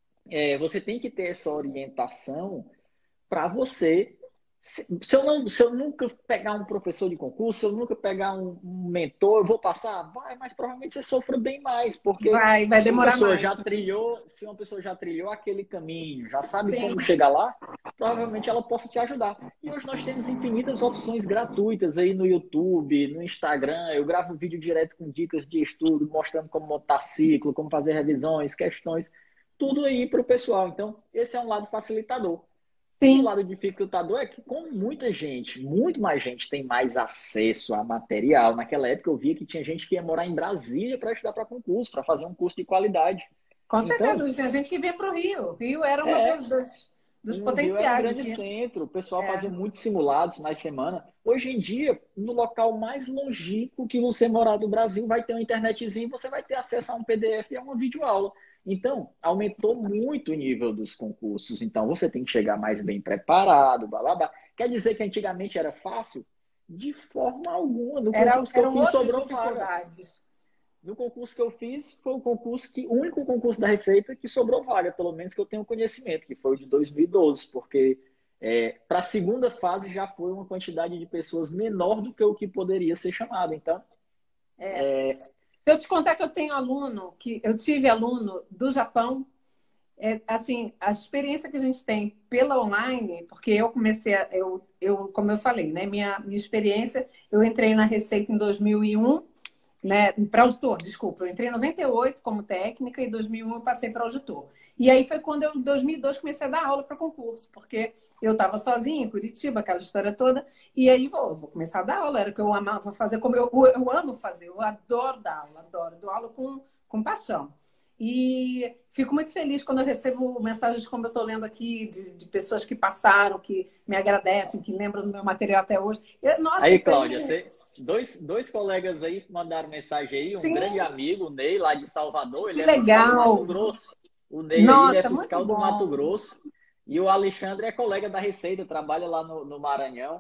é, você tem que ter essa orientação para você. Se, se, eu não, se eu nunca pegar um professor de concurso, se eu nunca pegar um, um mentor, eu vou passar? Vai, mas provavelmente você sofra bem mais, porque Vai, vai se uma demorar pessoa já mais. trilhou, se uma pessoa já trilhou aquele caminho, já sabe Sim. como chegar lá, provavelmente ela possa te ajudar. E hoje nós temos infinitas opções gratuitas aí no YouTube, no Instagram. Eu gravo vídeo direto com dicas de estudo, mostrando como montar ciclo, como fazer revisões, questões, tudo aí para o pessoal. Então, esse é um lado facilitador. E o Sim. lado dificultador é que, como muita gente, muito mais gente tem mais acesso a material, naquela época eu via que tinha gente que ia morar em Brasília para estudar para concurso, para fazer um curso de qualidade. Com Então, certeza. Tem gente que vinha para o Rio. O Rio era uma é, das, dos, dos o Rio era um potenciais grande aqui. centro, o pessoal É. fazia muitos simulados na semana. Hoje em dia, no local mais longínquo que você morar do Brasil, vai ter uma internetzinha e você vai ter acesso a um P D F e a uma videoaula. Então, aumentou muito o nível dos concursos. Então, você tem que chegar mais bem preparado, blá, blá, blá. Quer dizer que antigamente era fácil? De forma alguma. No Era, concurso que eu eram fiz, outras sobrou vaga. dificuldades. No concurso que eu fiz, foi o concurso que, o único concurso da Receita que sobrou vaga, pelo menos que eu tenho conhecimento, que foi o de dois mil e doze, porque é, para a segunda fase já foi uma quantidade de pessoas menor do que o que poderia ser chamado. Então, É. é, Se eu te contar que eu tenho aluno, que eu tive aluno do Japão, é, assim, a experiência que a gente tem pela online, porque eu comecei, a, eu, eu, como eu falei, né, minha, minha experiência, eu entrei na Receita em dois mil e um, né, para auditor, desculpa, eu entrei em noventa e oito como técnica e em dois mil e um eu passei para auditor. E aí foi quando eu, em dois mil e dois, comecei a dar aula para concurso, porque eu estava sozinha em Curitiba, aquela história toda, e aí vou, vou começar a dar aula, era o que eu amava fazer, como eu, eu amo fazer, eu adoro dar aula, adoro, dou aula com, com paixão. E fico muito feliz quando eu recebo mensagens como eu estou lendo aqui, de, de pessoas que passaram, que me agradecem, que lembram do meu material até hoje. Eu, nossa, aí, isso aí Cláudia, me... você, dois, dois colegas aí mandaram mensagem aí, um grande Sim, amigo, o Ney, lá de Salvador, que ele é fiscal do Mato legal. Grosso. O Ney aí, ele é Nossa, muito fiscal do Mato bom. Grosso. E o Alexandre é colega da Receita, trabalha lá no, no Maranhão.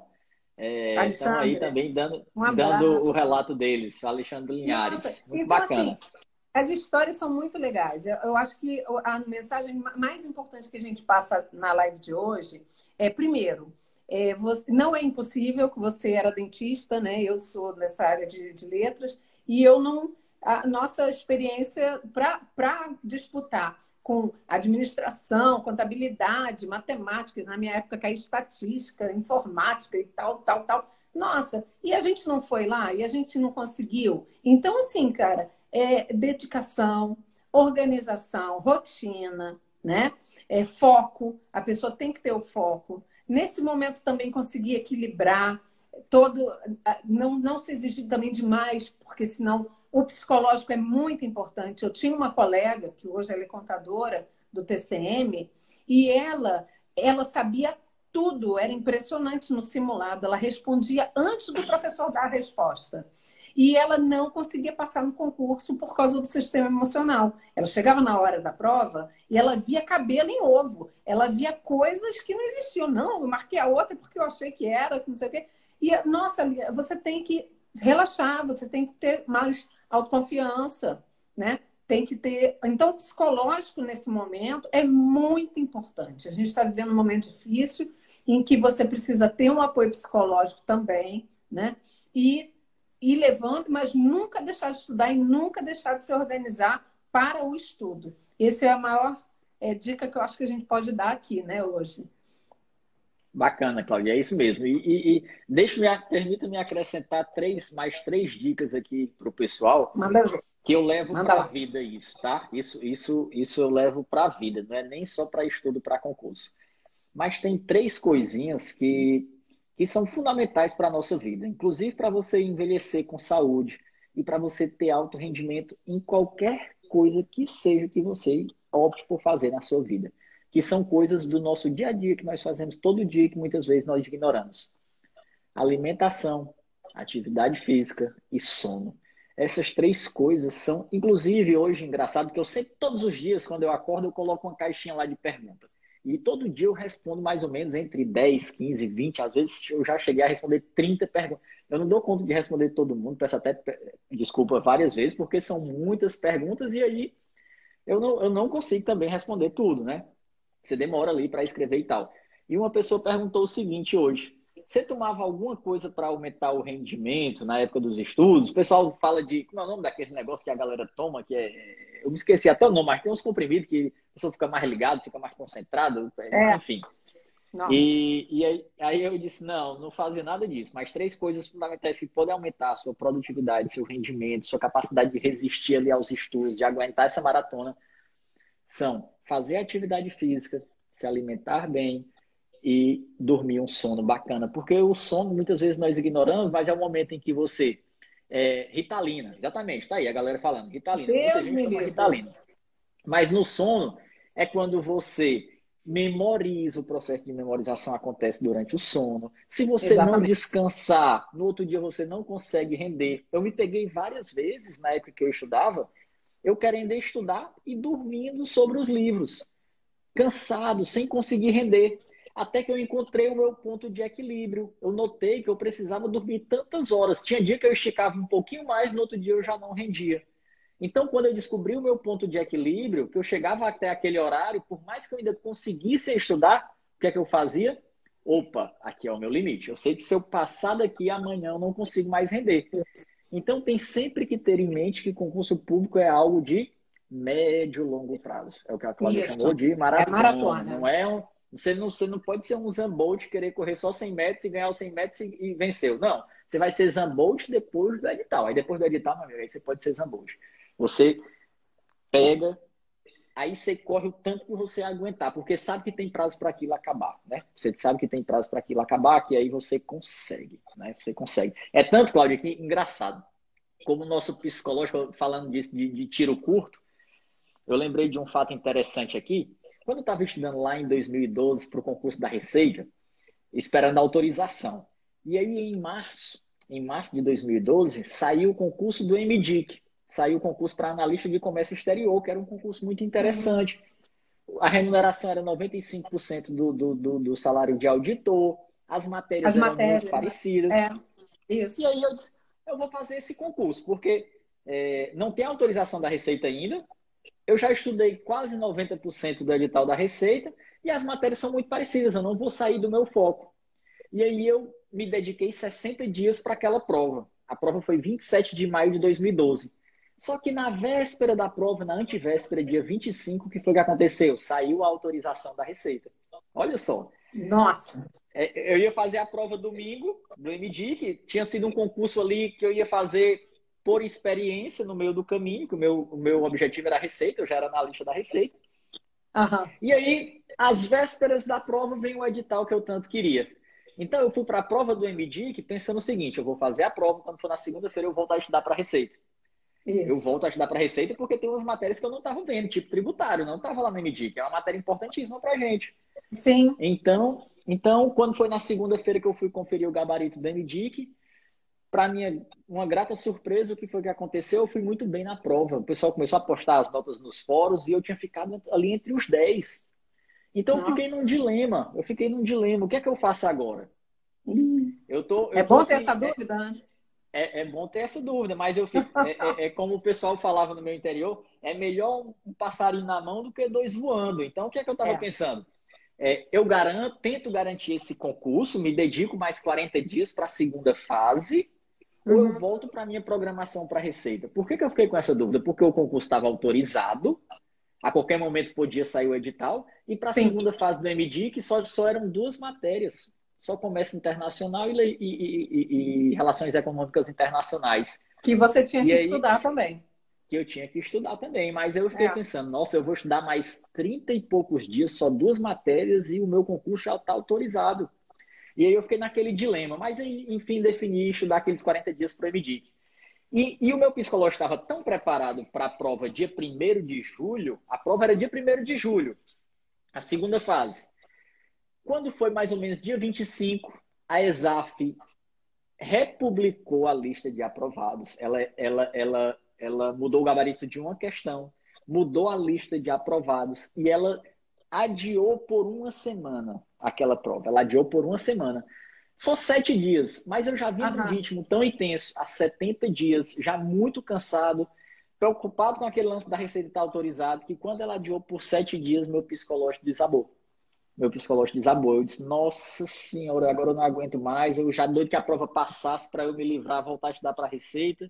Estão aí Alexandre, também dando, um dando o abraço. relato deles, Alexandre Nossa, Linhares. Muito então bacana. assim, as histórias são muito legais. Eu, eu acho que a mensagem mais importante que a gente passa na live de hoje é, primeiro, é, você, não é impossível que você era dentista, né? Eu sou nessa área de, de letras, e eu não. A nossa experiência para disputar com administração, contabilidade, matemática, na minha época caía estatística, informática e tal, tal, tal. Nossa, e a gente não foi lá e a gente não conseguiu. Então, assim, cara, é dedicação, organização, rotina, né? É foco, a pessoa tem que ter o foco. Nesse momento também conseguir equilibrar todo, não, não se exigir também demais, porque senão o psicológico é muito importante. Eu tinha uma colega, que hoje ela é contadora do T C M, e ela, ela sabia tudo, era impressionante no simulado. Ela respondia antes do professor dar a resposta. E ela não conseguia passar no concurso por causa do sistema emocional. Ela chegava na hora da prova e ela via cabelo em ovo. Ela via coisas que não existiam. Não, eu marquei a outra porque eu achei que era, que não sei o quê. E, nossa, você tem que relaxar, você tem que ter mais autoconfiança, né? Tem que ter... Então, o psicológico, nesse momento, é muito importante. A gente está vivendo um momento difícil em que você precisa ter um apoio psicológico também, né? E ir levando, mas nunca deixar de estudar e nunca deixar de se organizar para o estudo. Essa é a maior é, dica que eu acho que a gente pode dar aqui, né, hoje. Bacana, Cláudia, é isso mesmo. E, e, e deixa-me, permita-me acrescentar três, mais três dicas aqui para o pessoal, Manda, que eu levo manda para a lá. vida isso, tá? Isso, isso, isso eu levo para a vida, não é nem só para estudo, para concurso. Mas tem três coisinhas que, que são fundamentais para a nossa vida, inclusive para você envelhecer com saúde e para você ter alto rendimento em qualquer coisa que seja que você opte por fazer na sua vida, que são coisas do nosso dia a dia, que nós fazemos todo dia e que muitas vezes nós ignoramos. Alimentação, atividade física e sono. Essas três coisas são, inclusive hoje, engraçado, que eu sei que todos os dias, quando eu acordo, eu coloco uma caixinha lá de pergunta. E todo dia eu respondo mais ou menos entre dez, quinze, vinte, às vezes eu já cheguei a responder trinta perguntas. Eu não dou conta de responder todo mundo, peço até desculpa várias vezes, porque são muitas perguntas e aí eu não, eu não consigo também responder tudo, né? Você demora ali para escrever e tal. E uma pessoa perguntou o seguinte hoje: você tomava alguma coisa para aumentar o rendimento na época dos estudos? O pessoal fala de... Como é o nome daquele negócio que a galera toma? Que é, eu me esqueci até o nome, mas tem uns comprimidos que a pessoa fica mais ligado, fica mais concentrado, É, enfim. não. E, e aí, aí eu disse, não, não fazia nada disso. Mas três coisas fundamentais que podem aumentar a sua produtividade, seu rendimento, sua capacidade de resistir ali aos estudos, de aguentar essa maratona, são fazer atividade física, se alimentar bem e dormir um sono bacana. Porque o sono, muitas vezes nós ignoramos, mas é o momento em que você... É, Ritalina, exatamente, tá aí a galera falando, Ritalina. Muita Deus gente me toma livre. Ritalina. Mas no sono é quando você memoriza, o processo de memorização acontece durante o sono. Se você não Exatamente. descansar, no outro dia você não consegue render. Eu me peguei várias vezes na época que eu estudava, eu querendo estudar e dormindo sobre os livros, cansado, sem conseguir render. Até que eu encontrei o meu ponto de equilíbrio. Eu notei que eu precisava dormir tantas horas. Tinha dia que eu esticava um pouquinho mais, no outro dia eu já não rendia. Então, quando eu descobri o meu ponto de equilíbrio, que eu chegava até aquele horário, por mais que eu ainda conseguisse estudar, o que é que eu fazia? Opa, aqui é o meu limite. Eu sei que se eu passar daqui amanhã eu não consigo mais render. Então, tem sempre que ter em mente que concurso público é algo de médio e longo prazo. É o que a Cláudia chamou Isso. de É maratona. maratona. Não é um, você, não, você não pode ser um Zambolt, querer correr só cem metros e ganhar os cem metros e, e venceu. Não. Você vai ser Zambolt depois do edital. Aí depois do edital, meu amigo, aí você pode ser Zambolt. Você pega, aí você corre o tanto que você aguentar, porque sabe que tem prazo para aquilo acabar, né? Você sabe que tem prazo para aquilo acabar, que aí você consegue, né? Você consegue. É tanto, Cláudio, que engraçado. Como o nosso psicológico, falando disso, de, de tiro curto, eu lembrei de um fato interessante aqui. Quando eu estava estudando lá em dois mil e doze para o concurso da Receita, esperando a autorização. E aí, em março, em março de dois mil e doze, saiu o concurso do M D I C. Saiu o concurso para analista de comércio exterior, que era um concurso muito Uhum. interessante. A remuneração era noventa e cinco por cento do, do, do, do salário de auditor, as matérias As eram muito matérias, né? É, parecidas. E isso. aí eu disse, eu vou fazer esse concurso, porque é, não tem autorização da Receita ainda, eu já estudei quase noventa por cento do edital da Receita e as matérias são muito parecidas, eu não vou sair do meu foco. E aí eu me dediquei sessenta dias para aquela prova. A prova foi vinte e sete de maio de dois mil e doze. Só que na véspera da prova, na antivéspera, dia vinte e cinco, o que foi que aconteceu? Saiu a autorização da Receita. Olha só. Nossa. Eu ia fazer a prova domingo do M D I, que tinha sido um concurso ali que eu ia fazer por experiência no meio do caminho, que o meu, o meu objetivo era a Receita, eu já era analista da Receita. Uhum. E aí, às vésperas da prova, vem o edital que eu tanto queria. Então, eu fui para a prova do M D I C pensando o seguinte, eu vou fazer a prova, quando for na segunda-feira eu voltar a estudar para a Receita. Eu Isso. volto a estudar para Receita porque tem umas matérias que eu não estava vendo, tipo tributário, não estava lá no M D I, que é uma matéria importantíssima para a gente. Sim. Então, então, quando foi na segunda-feira que eu fui conferir o gabarito do M D I, para minha uma grata surpresa, o que foi que aconteceu? Eu fui muito bem na prova. O pessoal começou a postar as notas nos fóruns e eu tinha ficado ali entre os dez. Então, eu fiquei num Nossa. dilema. Eu fiquei num dilema. O que é que eu faço agora? Hum. Eu tô, É eu tô bom ter essa aqui. É, dúvida, né? é, é bom ter essa dúvida, mas eu fico. É, é, é como o pessoal falava no meu interior: é melhor um passarinho na mão do que dois voando. Então, o que é que eu estava É. pensando? É, eu garanto, tento garantir esse concurso, me dedico mais quarenta dias para a segunda fase, ou eu Uhum. volto para a minha programação para a Receita. Por que, que eu fiquei com essa dúvida? Porque o concurso estava autorizado, a qualquer momento podia sair o edital, e para a Sim. segunda fase do M D I, que só, só eram duas matérias, só comércio internacional e, e, e, e relações econômicas internacionais. Que você tinha E que aí estudar também. que eu tinha que estudar também, mas eu fiquei É. pensando, nossa, eu vou estudar mais trinta e poucos dias, só duas matérias e o meu concurso já está autorizado. E aí eu fiquei naquele dilema, mas aí, enfim, defini estudar aqueles quarenta dias para o M D I. E, e o meu psicológico estava tão preparado para a prova dia primeiro de julho, a prova era dia primeiro de julho, a segunda fase. Quando foi mais ou menos dia vinte e cinco, a ESAF republicou a lista de aprovados. Ela, ela, ela, ela mudou o gabarito de uma questão, mudou a lista de aprovados e ela adiou por uma semana aquela prova. Ela adiou por uma semana. Só sete dias, mas eu já vinha num Aham. ritmo tão intenso, há setenta dias, já muito cansado, preocupado com aquele lance da receita estar autorizada, que quando ela adiou por sete dias, meu psicológico desabou. Meu psicológico desabou. Eu disse, nossa senhora, agora eu não aguento mais. Eu já doido que a prova passasse para eu me livrar, voltar a estudar para a receita.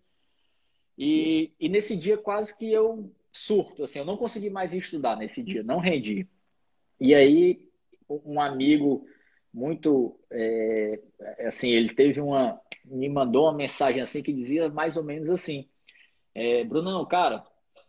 E, e nesse dia quase que eu surto, assim, eu não consegui mais estudar nesse dia, não rendi. E aí, um amigo muito, é, assim, ele teve uma, me mandou uma mensagem assim que dizia mais ou menos assim, é, Brunão, cara,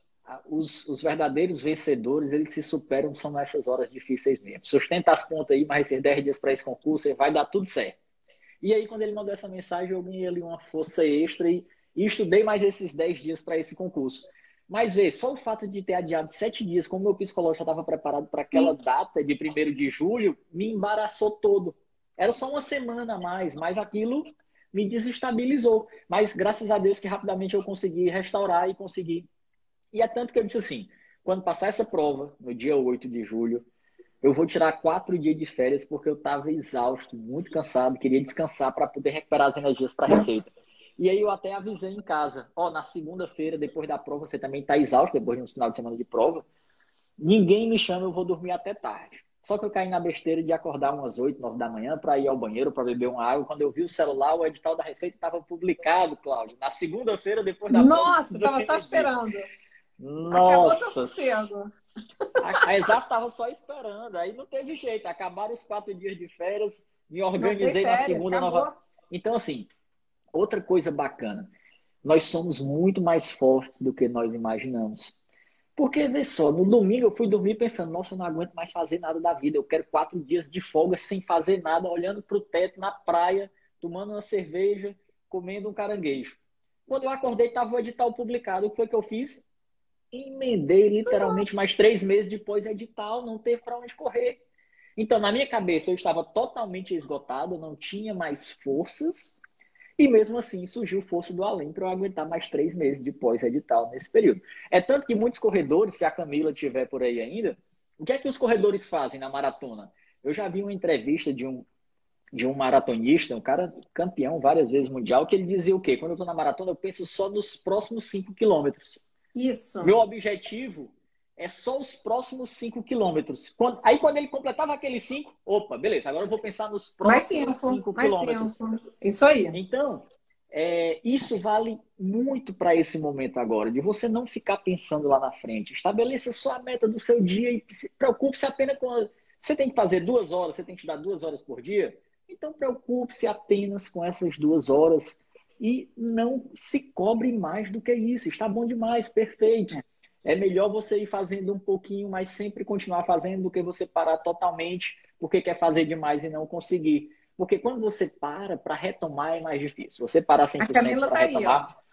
os, os verdadeiros vencedores, eles se superam, são nessas horas difíceis mesmo. Sustenta as pontas aí, mais esses dez dias para esse concurso, e vai dar tudo certo. E aí, quando ele mandou essa mensagem, eu ganhei ali uma força extra e, e estudei mais esses dez dias para esse concurso. Mas vê, só o fato de ter adiado sete dias, como meu psicológico já estava preparado para aquela Sim. data de primeiro de julho, me embaraçou todo. Era só uma semana a mais, mas aquilo me desestabilizou. Mas graças a Deus que rapidamente eu consegui restaurar e consegui. E é tanto que eu disse assim, quando passar essa prova, no dia oito de julho, eu vou tirar quatro dias de férias porque eu estava exausto, muito cansado, queria descansar para poder recuperar as energias para a receita. E aí eu até avisei em casa, ó, oh, na segunda-feira, depois da prova, você também está exausto, depois de um final de semana de prova, ninguém me chama, eu vou dormir até tarde. Só que eu caí na besteira de acordar umas oito, nove da manhã para ir ao banheiro, para beber uma água. Quando eu vi o celular, o edital da Receita estava publicado, Cláudio, na segunda-feira, depois da prova Nossa, do estava só M D. esperando. Acabou seu Nossa! sossego. A, a Exaf estava só esperando, aí não teve jeito. Acabaram os quatro dias de férias, me Não tem organizei na férias, segunda nova. acabou. Então, assim, outra coisa bacana, nós somos muito mais fortes do que nós imaginamos. Porque, vê só, no domingo eu fui dormir pensando, nossa, eu não aguento mais fazer nada da vida. Eu quero quatro dias de folga sem fazer nada, olhando para o teto, na praia, tomando uma cerveja, comendo um caranguejo. Quando eu acordei, estava o edital publicado. O que foi que eu fiz? Emendei literalmente mais três meses depois edital, não teve para onde correr. Então, na minha cabeça, eu estava totalmente esgotado, não tinha mais forças, e mesmo assim surgiu força do além para eu aguentar mais três meses de pós-edital nesse período. É tanto que muitos corredores, se a Camila estiver por aí ainda, o que é que os corredores fazem na maratona? Eu já vi uma entrevista de um, de um maratonista, um cara campeão várias vezes mundial, que ele dizia o quê? Quando eu estou na maratona, eu penso só nos próximos cinco quilômetros. Isso. Meu objetivo é só os próximos cinco quilômetros. Quando, aí, quando ele completava aqueles cinco, opa, beleza, agora eu vou pensar nos Mais próximos cinco, cinco mais quilômetros. cinco. Isso aí. Então, é, isso vale muito para esse momento agora, de você não ficar pensando lá na frente. Estabeleça só a meta do seu dia e se preocupe-se apenas com. A... Você tem que fazer duas horas, você tem que estudar duas horas por dia? Então, preocupe-se apenas com essas duas horas e não se cobre mais do que isso. Está bom demais, perfeito. É melhor você ir fazendo um pouquinho, mas sempre continuar fazendo do que você parar totalmente porque quer fazer demais e não conseguir. Porque quando você para, para retomar é mais difícil. Você parar A cem por cento Camila para tá aí, ó. retomar.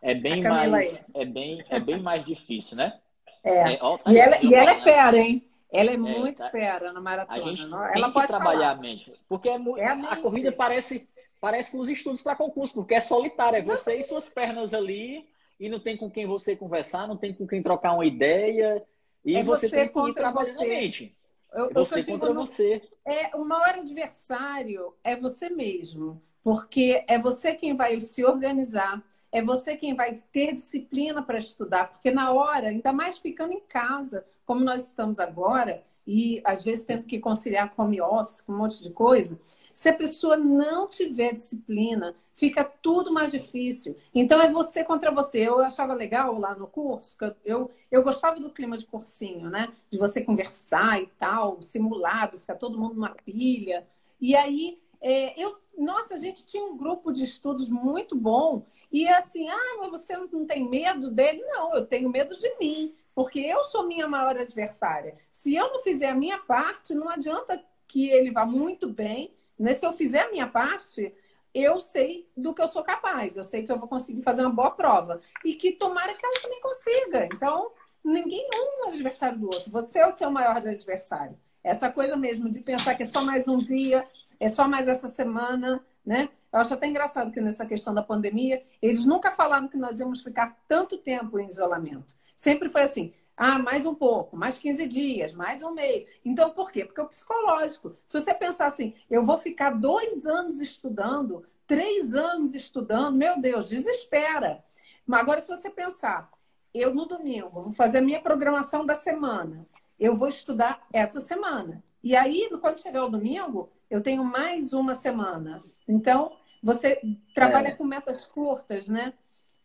é A bem Camila aí. mais, é bem, é bem mais difícil, né? É. É, ó, tá E aí, ela, Camila e ela é falando. fera, hein? Ela é É, muito tá- fera na a maratona. gente não- Ela tem que pode trabalhar a falar. mente, porque é mu- É a a corrida mente. parece, parece com os estudos para concurso, porque é solitário, é você e suas Exatamente. pernas ali, e não tem com quem você conversar, não tem com quem trocar uma ideia, e É você você tem que ir contra trabalhando a você. mente. Eu, É eu, que eu você digo, contra no, você. é, o maior adversário é você mesmo, porque é você quem vai se organizar, é você quem vai ter disciplina para estudar, porque na hora, ainda mais ficando em casa, como nós estamos agora, e às vezes tendo que conciliar com home office, com um monte de coisa, se a pessoa não tiver disciplina, fica tudo mais difícil. Então é você contra você. Eu achava legal lá no curso, que eu, eu, eu gostava do clima de cursinho, né? De você conversar e tal, simulado, ficar todo mundo numa pilha. E aí, é, eu, nossa, a gente tinha um grupo de estudos muito bom. E assim, ah, mas você não tem medo dele? Não, eu tenho medo de mim, porque eu sou minha maior adversária. Se eu não fizer a minha parte, não adianta que ele vá muito bem, né? Se eu fizer a minha parte, eu sei do que eu sou capaz, eu sei que eu vou conseguir fazer uma boa prova. E que tomara que ela também consiga. Então, ninguém é um adversário do outro. Você é o seu maior adversário. Essa coisa mesmo de pensar que é só mais um dia, é só mais essa semana, né? Eu acho até engraçado que nessa questão da pandemia, eles nunca falaram que nós íamos ficar tanto tempo em isolamento. Sempre foi assim, ah, mais um pouco, mais quinze dias, mais um mês. Então, por quê? Porque é o psicológico. Se você pensar assim, eu vou ficar dois anos estudando, três anos estudando, meu Deus, desespera. Mas agora, se você pensar, eu no domingo vou fazer a minha programação da semana, eu vou estudar essa semana. E aí, quando chegar o domingo, eu tenho mais uma semana. Então, você trabalha É, com metas curtas, né?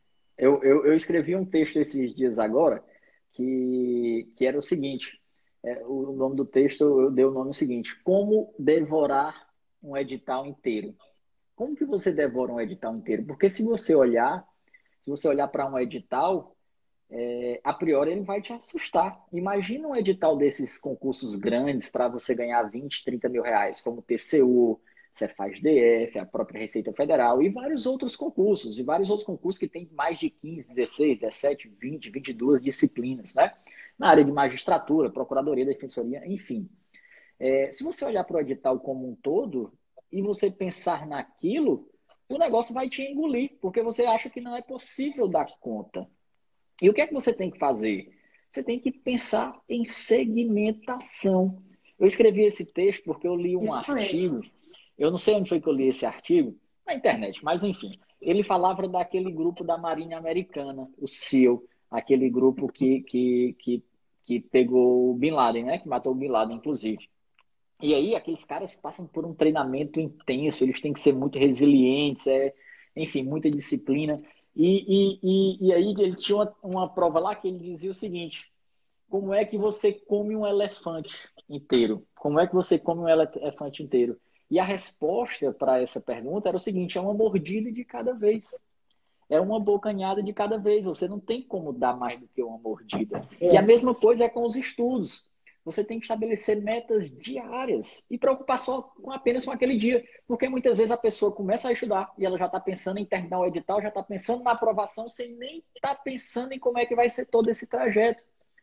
eu, eu, eu escrevi um texto esses dias agora que, que era o seguinte: é, o nome do texto eu dei o nome seguinte: Como devorar um edital inteiro. Como que você devora um edital inteiro? Porque se você olhar, se você olhar para um edital, é, a priori ele vai te assustar. Imagina um edital desses concursos grandes para você ganhar vinte, trinta mil reais, como T C U, Cefaz D F, a própria Receita Federal e vários outros concursos, e vários outros concursos que têm mais de quinze, dezesseis, dezessete, vinte, vinte e duas disciplinas, né? Na área de magistratura, procuradoria, defensoria, enfim. É, se você olhar para o edital como um todo e você pensar naquilo, o negócio vai te engolir, porque você acha que não é possível dar conta. E o que é que você tem que fazer? Você tem que pensar em segmentação. Eu escrevi esse texto porque eu li um Isso mesmo. artigo, eu não sei onde foi que eu li esse artigo, na internet, mas enfim. Ele falava daquele grupo da Marinha Americana, o SEAL, aquele grupo que, que, que, que pegou o Bin Laden, né? Que matou o Bin Laden, inclusive. E aí, aqueles caras passam por um treinamento intenso, eles têm que ser muito resilientes, é, enfim, muita disciplina. E, e, e, e aí, ele tinha uma, uma prova lá que ele dizia o seguinte: como é que você come um elefante inteiro? Como é que você come um elefante inteiro? E a resposta para essa pergunta era o seguinte: é uma mordida de cada vez. É uma bocanhada de cada vez. Você não tem como dar mais do que uma mordida. E a É. mesma coisa é com os estudos. Você tem que estabelecer metas diárias e preocupar só com apenas com aquele dia. Porque muitas vezes a pessoa começa a estudar e ela já está pensando em terminar o edital, já está pensando na aprovação, sem nem estar tá pensando em como é que vai ser todo esse trajeto.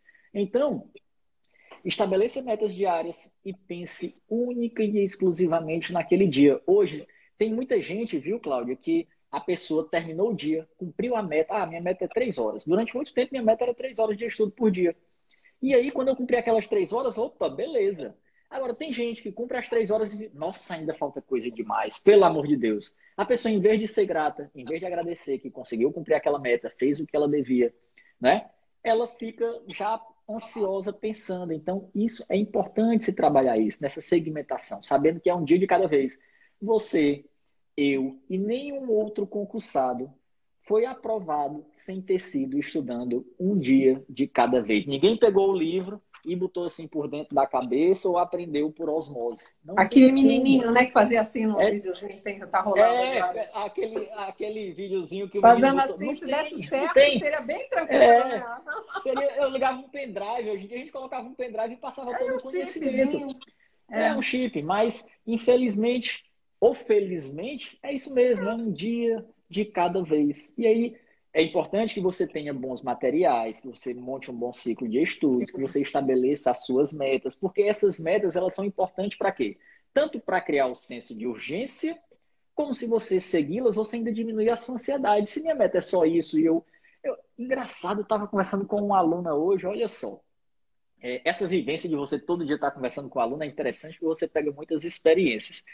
Então, estabeleça metas diárias e pense única e exclusivamente naquele dia. Hoje, tem muita gente, viu, Cláudia, que a pessoa terminou o dia, cumpriu a meta. Ah, minha meta é três horas. Durante muito tempo, minha meta era três horas de estudo por dia. E aí, quando eu cumpri aquelas três horas, opa, beleza. Agora, tem gente que cumpre as três horas e, nossa, ainda falta coisa demais, pelo amor de Deus. A pessoa, em vez de ser grata, em vez de agradecer que conseguiu cumprir aquela meta, fez o que ela devia, né? Ela fica já ansiosa pensando. Então, isso é importante se trabalhar isso, nessa segmentação, sabendo que é um dia de cada vez. Você, eu e nenhum outro concursado foi aprovado sem ter sido estudando um dia de cada vez. Ninguém pegou o livro e botou assim por dentro da cabeça ou aprendeu por osmose. Não tem Aquele como. menininho, né, que fazia assim no É, videozinho que tem que tá rolando agora. é aquele, aquele videozinho que o menino Fazendo botou. assim, Não se desse tem, não certo, tem. seria bem tranquilo, né? É, seria, eu ligava um pendrive, hoje em dia a gente colocava um pendrive e passava É todo um o conhecimento. chipzinho. É É. um chip, mas infelizmente ou felizmente é isso mesmo, é um dia de cada vez. E aí é importante que você tenha bons materiais, que você monte um bom ciclo de estudos, que você estabeleça as suas metas, porque essas metas elas são importantes para quê? Tanto para criar o senso de urgência, como se você segui-las, você ainda diminui a sua ansiedade. Se minha meta é só isso e eu... eu engraçado, eu estava conversando com uma aluna hoje, olha só. É, essa vivência de você todo dia estar conversando com a aluna é interessante porque você pega muitas experiências.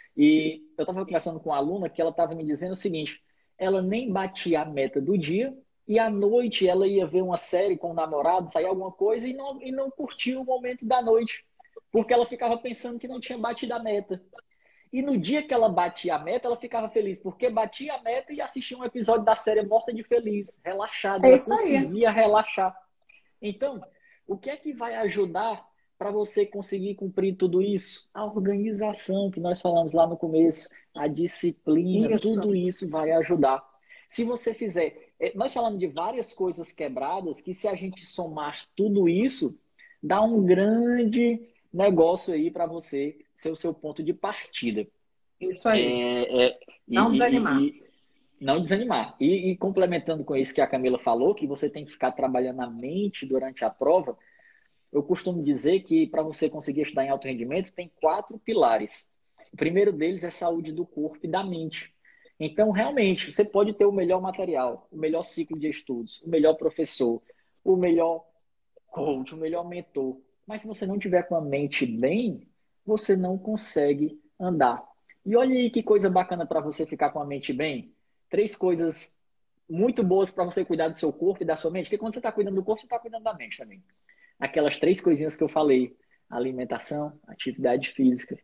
E eu estava conversando com uma aluna que ela estava me dizendo o seguinte, ela nem batia a meta do dia e à noite ela ia ver uma série com o namorado, sair alguma coisa e não, e não curtia o momento da noite, porque ela ficava pensando que não tinha batido a meta. E no dia que ela batia a meta, ela ficava feliz, porque batia a meta e assistia um episódio da série Morta de Feliz, relaxada, É ela isso aí. conseguia relaxar. Então, o que é que vai ajudar para você conseguir cumprir tudo isso? A organização que nós falamos lá no começo, a disciplina, Isso. tudo isso vai ajudar. Se você fizer... Nós falamos de várias coisas quebradas que se a gente somar tudo isso, dá um grande negócio aí para você ser o seu ponto de partida. Isso aí. É, é, não e, desanimar. E, e, não desanimar. E, e complementando com isso que a Camila falou, que você tem que ficar trabalhando a mente durante a prova, eu costumo dizer que para você conseguir estudar em alto rendimento, tem quatro pilares. O primeiro deles é saúde do corpo e da mente. Então, realmente, você pode ter o melhor material, o melhor ciclo de estudos, o melhor professor, o melhor coach, o melhor mentor. Mas se você não tiver com a mente bem, você não consegue andar. E olha aí que coisa bacana para você ficar com a mente bem. Três coisas muito boas para você cuidar do seu corpo e da sua mente. Porque quando você está cuidando do corpo, você está cuidando da mente também. Aquelas três coisinhas que eu falei. Alimentação, atividade física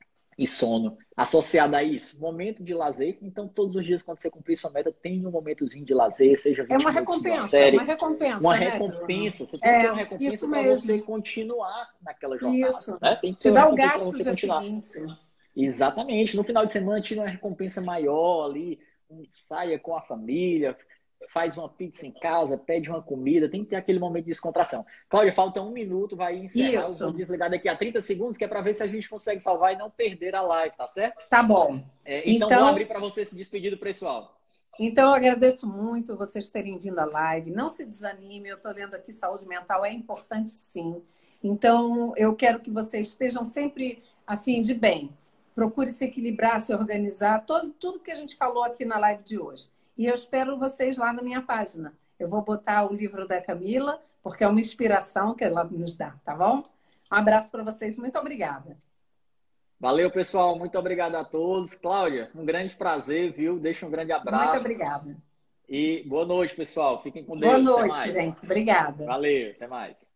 e sono. Associado a isso, momento de lazer. Então, todos os dias, quando você cumprir sua meta, tem um momentozinho de lazer, seja vinte É uma minutos de uma recompensa, série. uma recompensa, Uma né, recompensa. Você tem que ter É, uma recompensa isso para mesmo. você continuar naquela jornada. Isso. Né? Tem que ter Te uma dá o recompensa para gás pro você dia continuar. seguinte. Exatamente. No final de semana, tira uma recompensa maior ali, um, saia com a família, faz uma pizza em casa, pede uma comida, tem que ter aquele momento de descontração. Cláudia, falta um minuto, vai encerrar. Isso. Eu vou desligar daqui a trinta segundos, que é para ver se a gente consegue salvar e não perder a live, tá certo? Tá bom. É, então, Então, vou abrir para você se despedir do pessoal. Então, eu agradeço muito vocês terem vindo à live. Não se desanime, eu estou lendo aqui saúde mental, é importante sim. Então, eu quero que vocês estejam sempre assim, de bem. Procure se equilibrar, se organizar, todo, tudo que a gente falou aqui na live de hoje. E eu espero vocês lá na minha página. Eu vou botar o livro da Camila, porque é uma inspiração que ela nos dá, tá bom? Um abraço para vocês, muito obrigada. Valeu, pessoal. Muito obrigado a todos. Cláudia, um grande prazer, viu? Deixa um grande abraço. Muito obrigada. E boa noite, pessoal. Fiquem com Deus. Boa noite, gente. Obrigada. Valeu, até mais.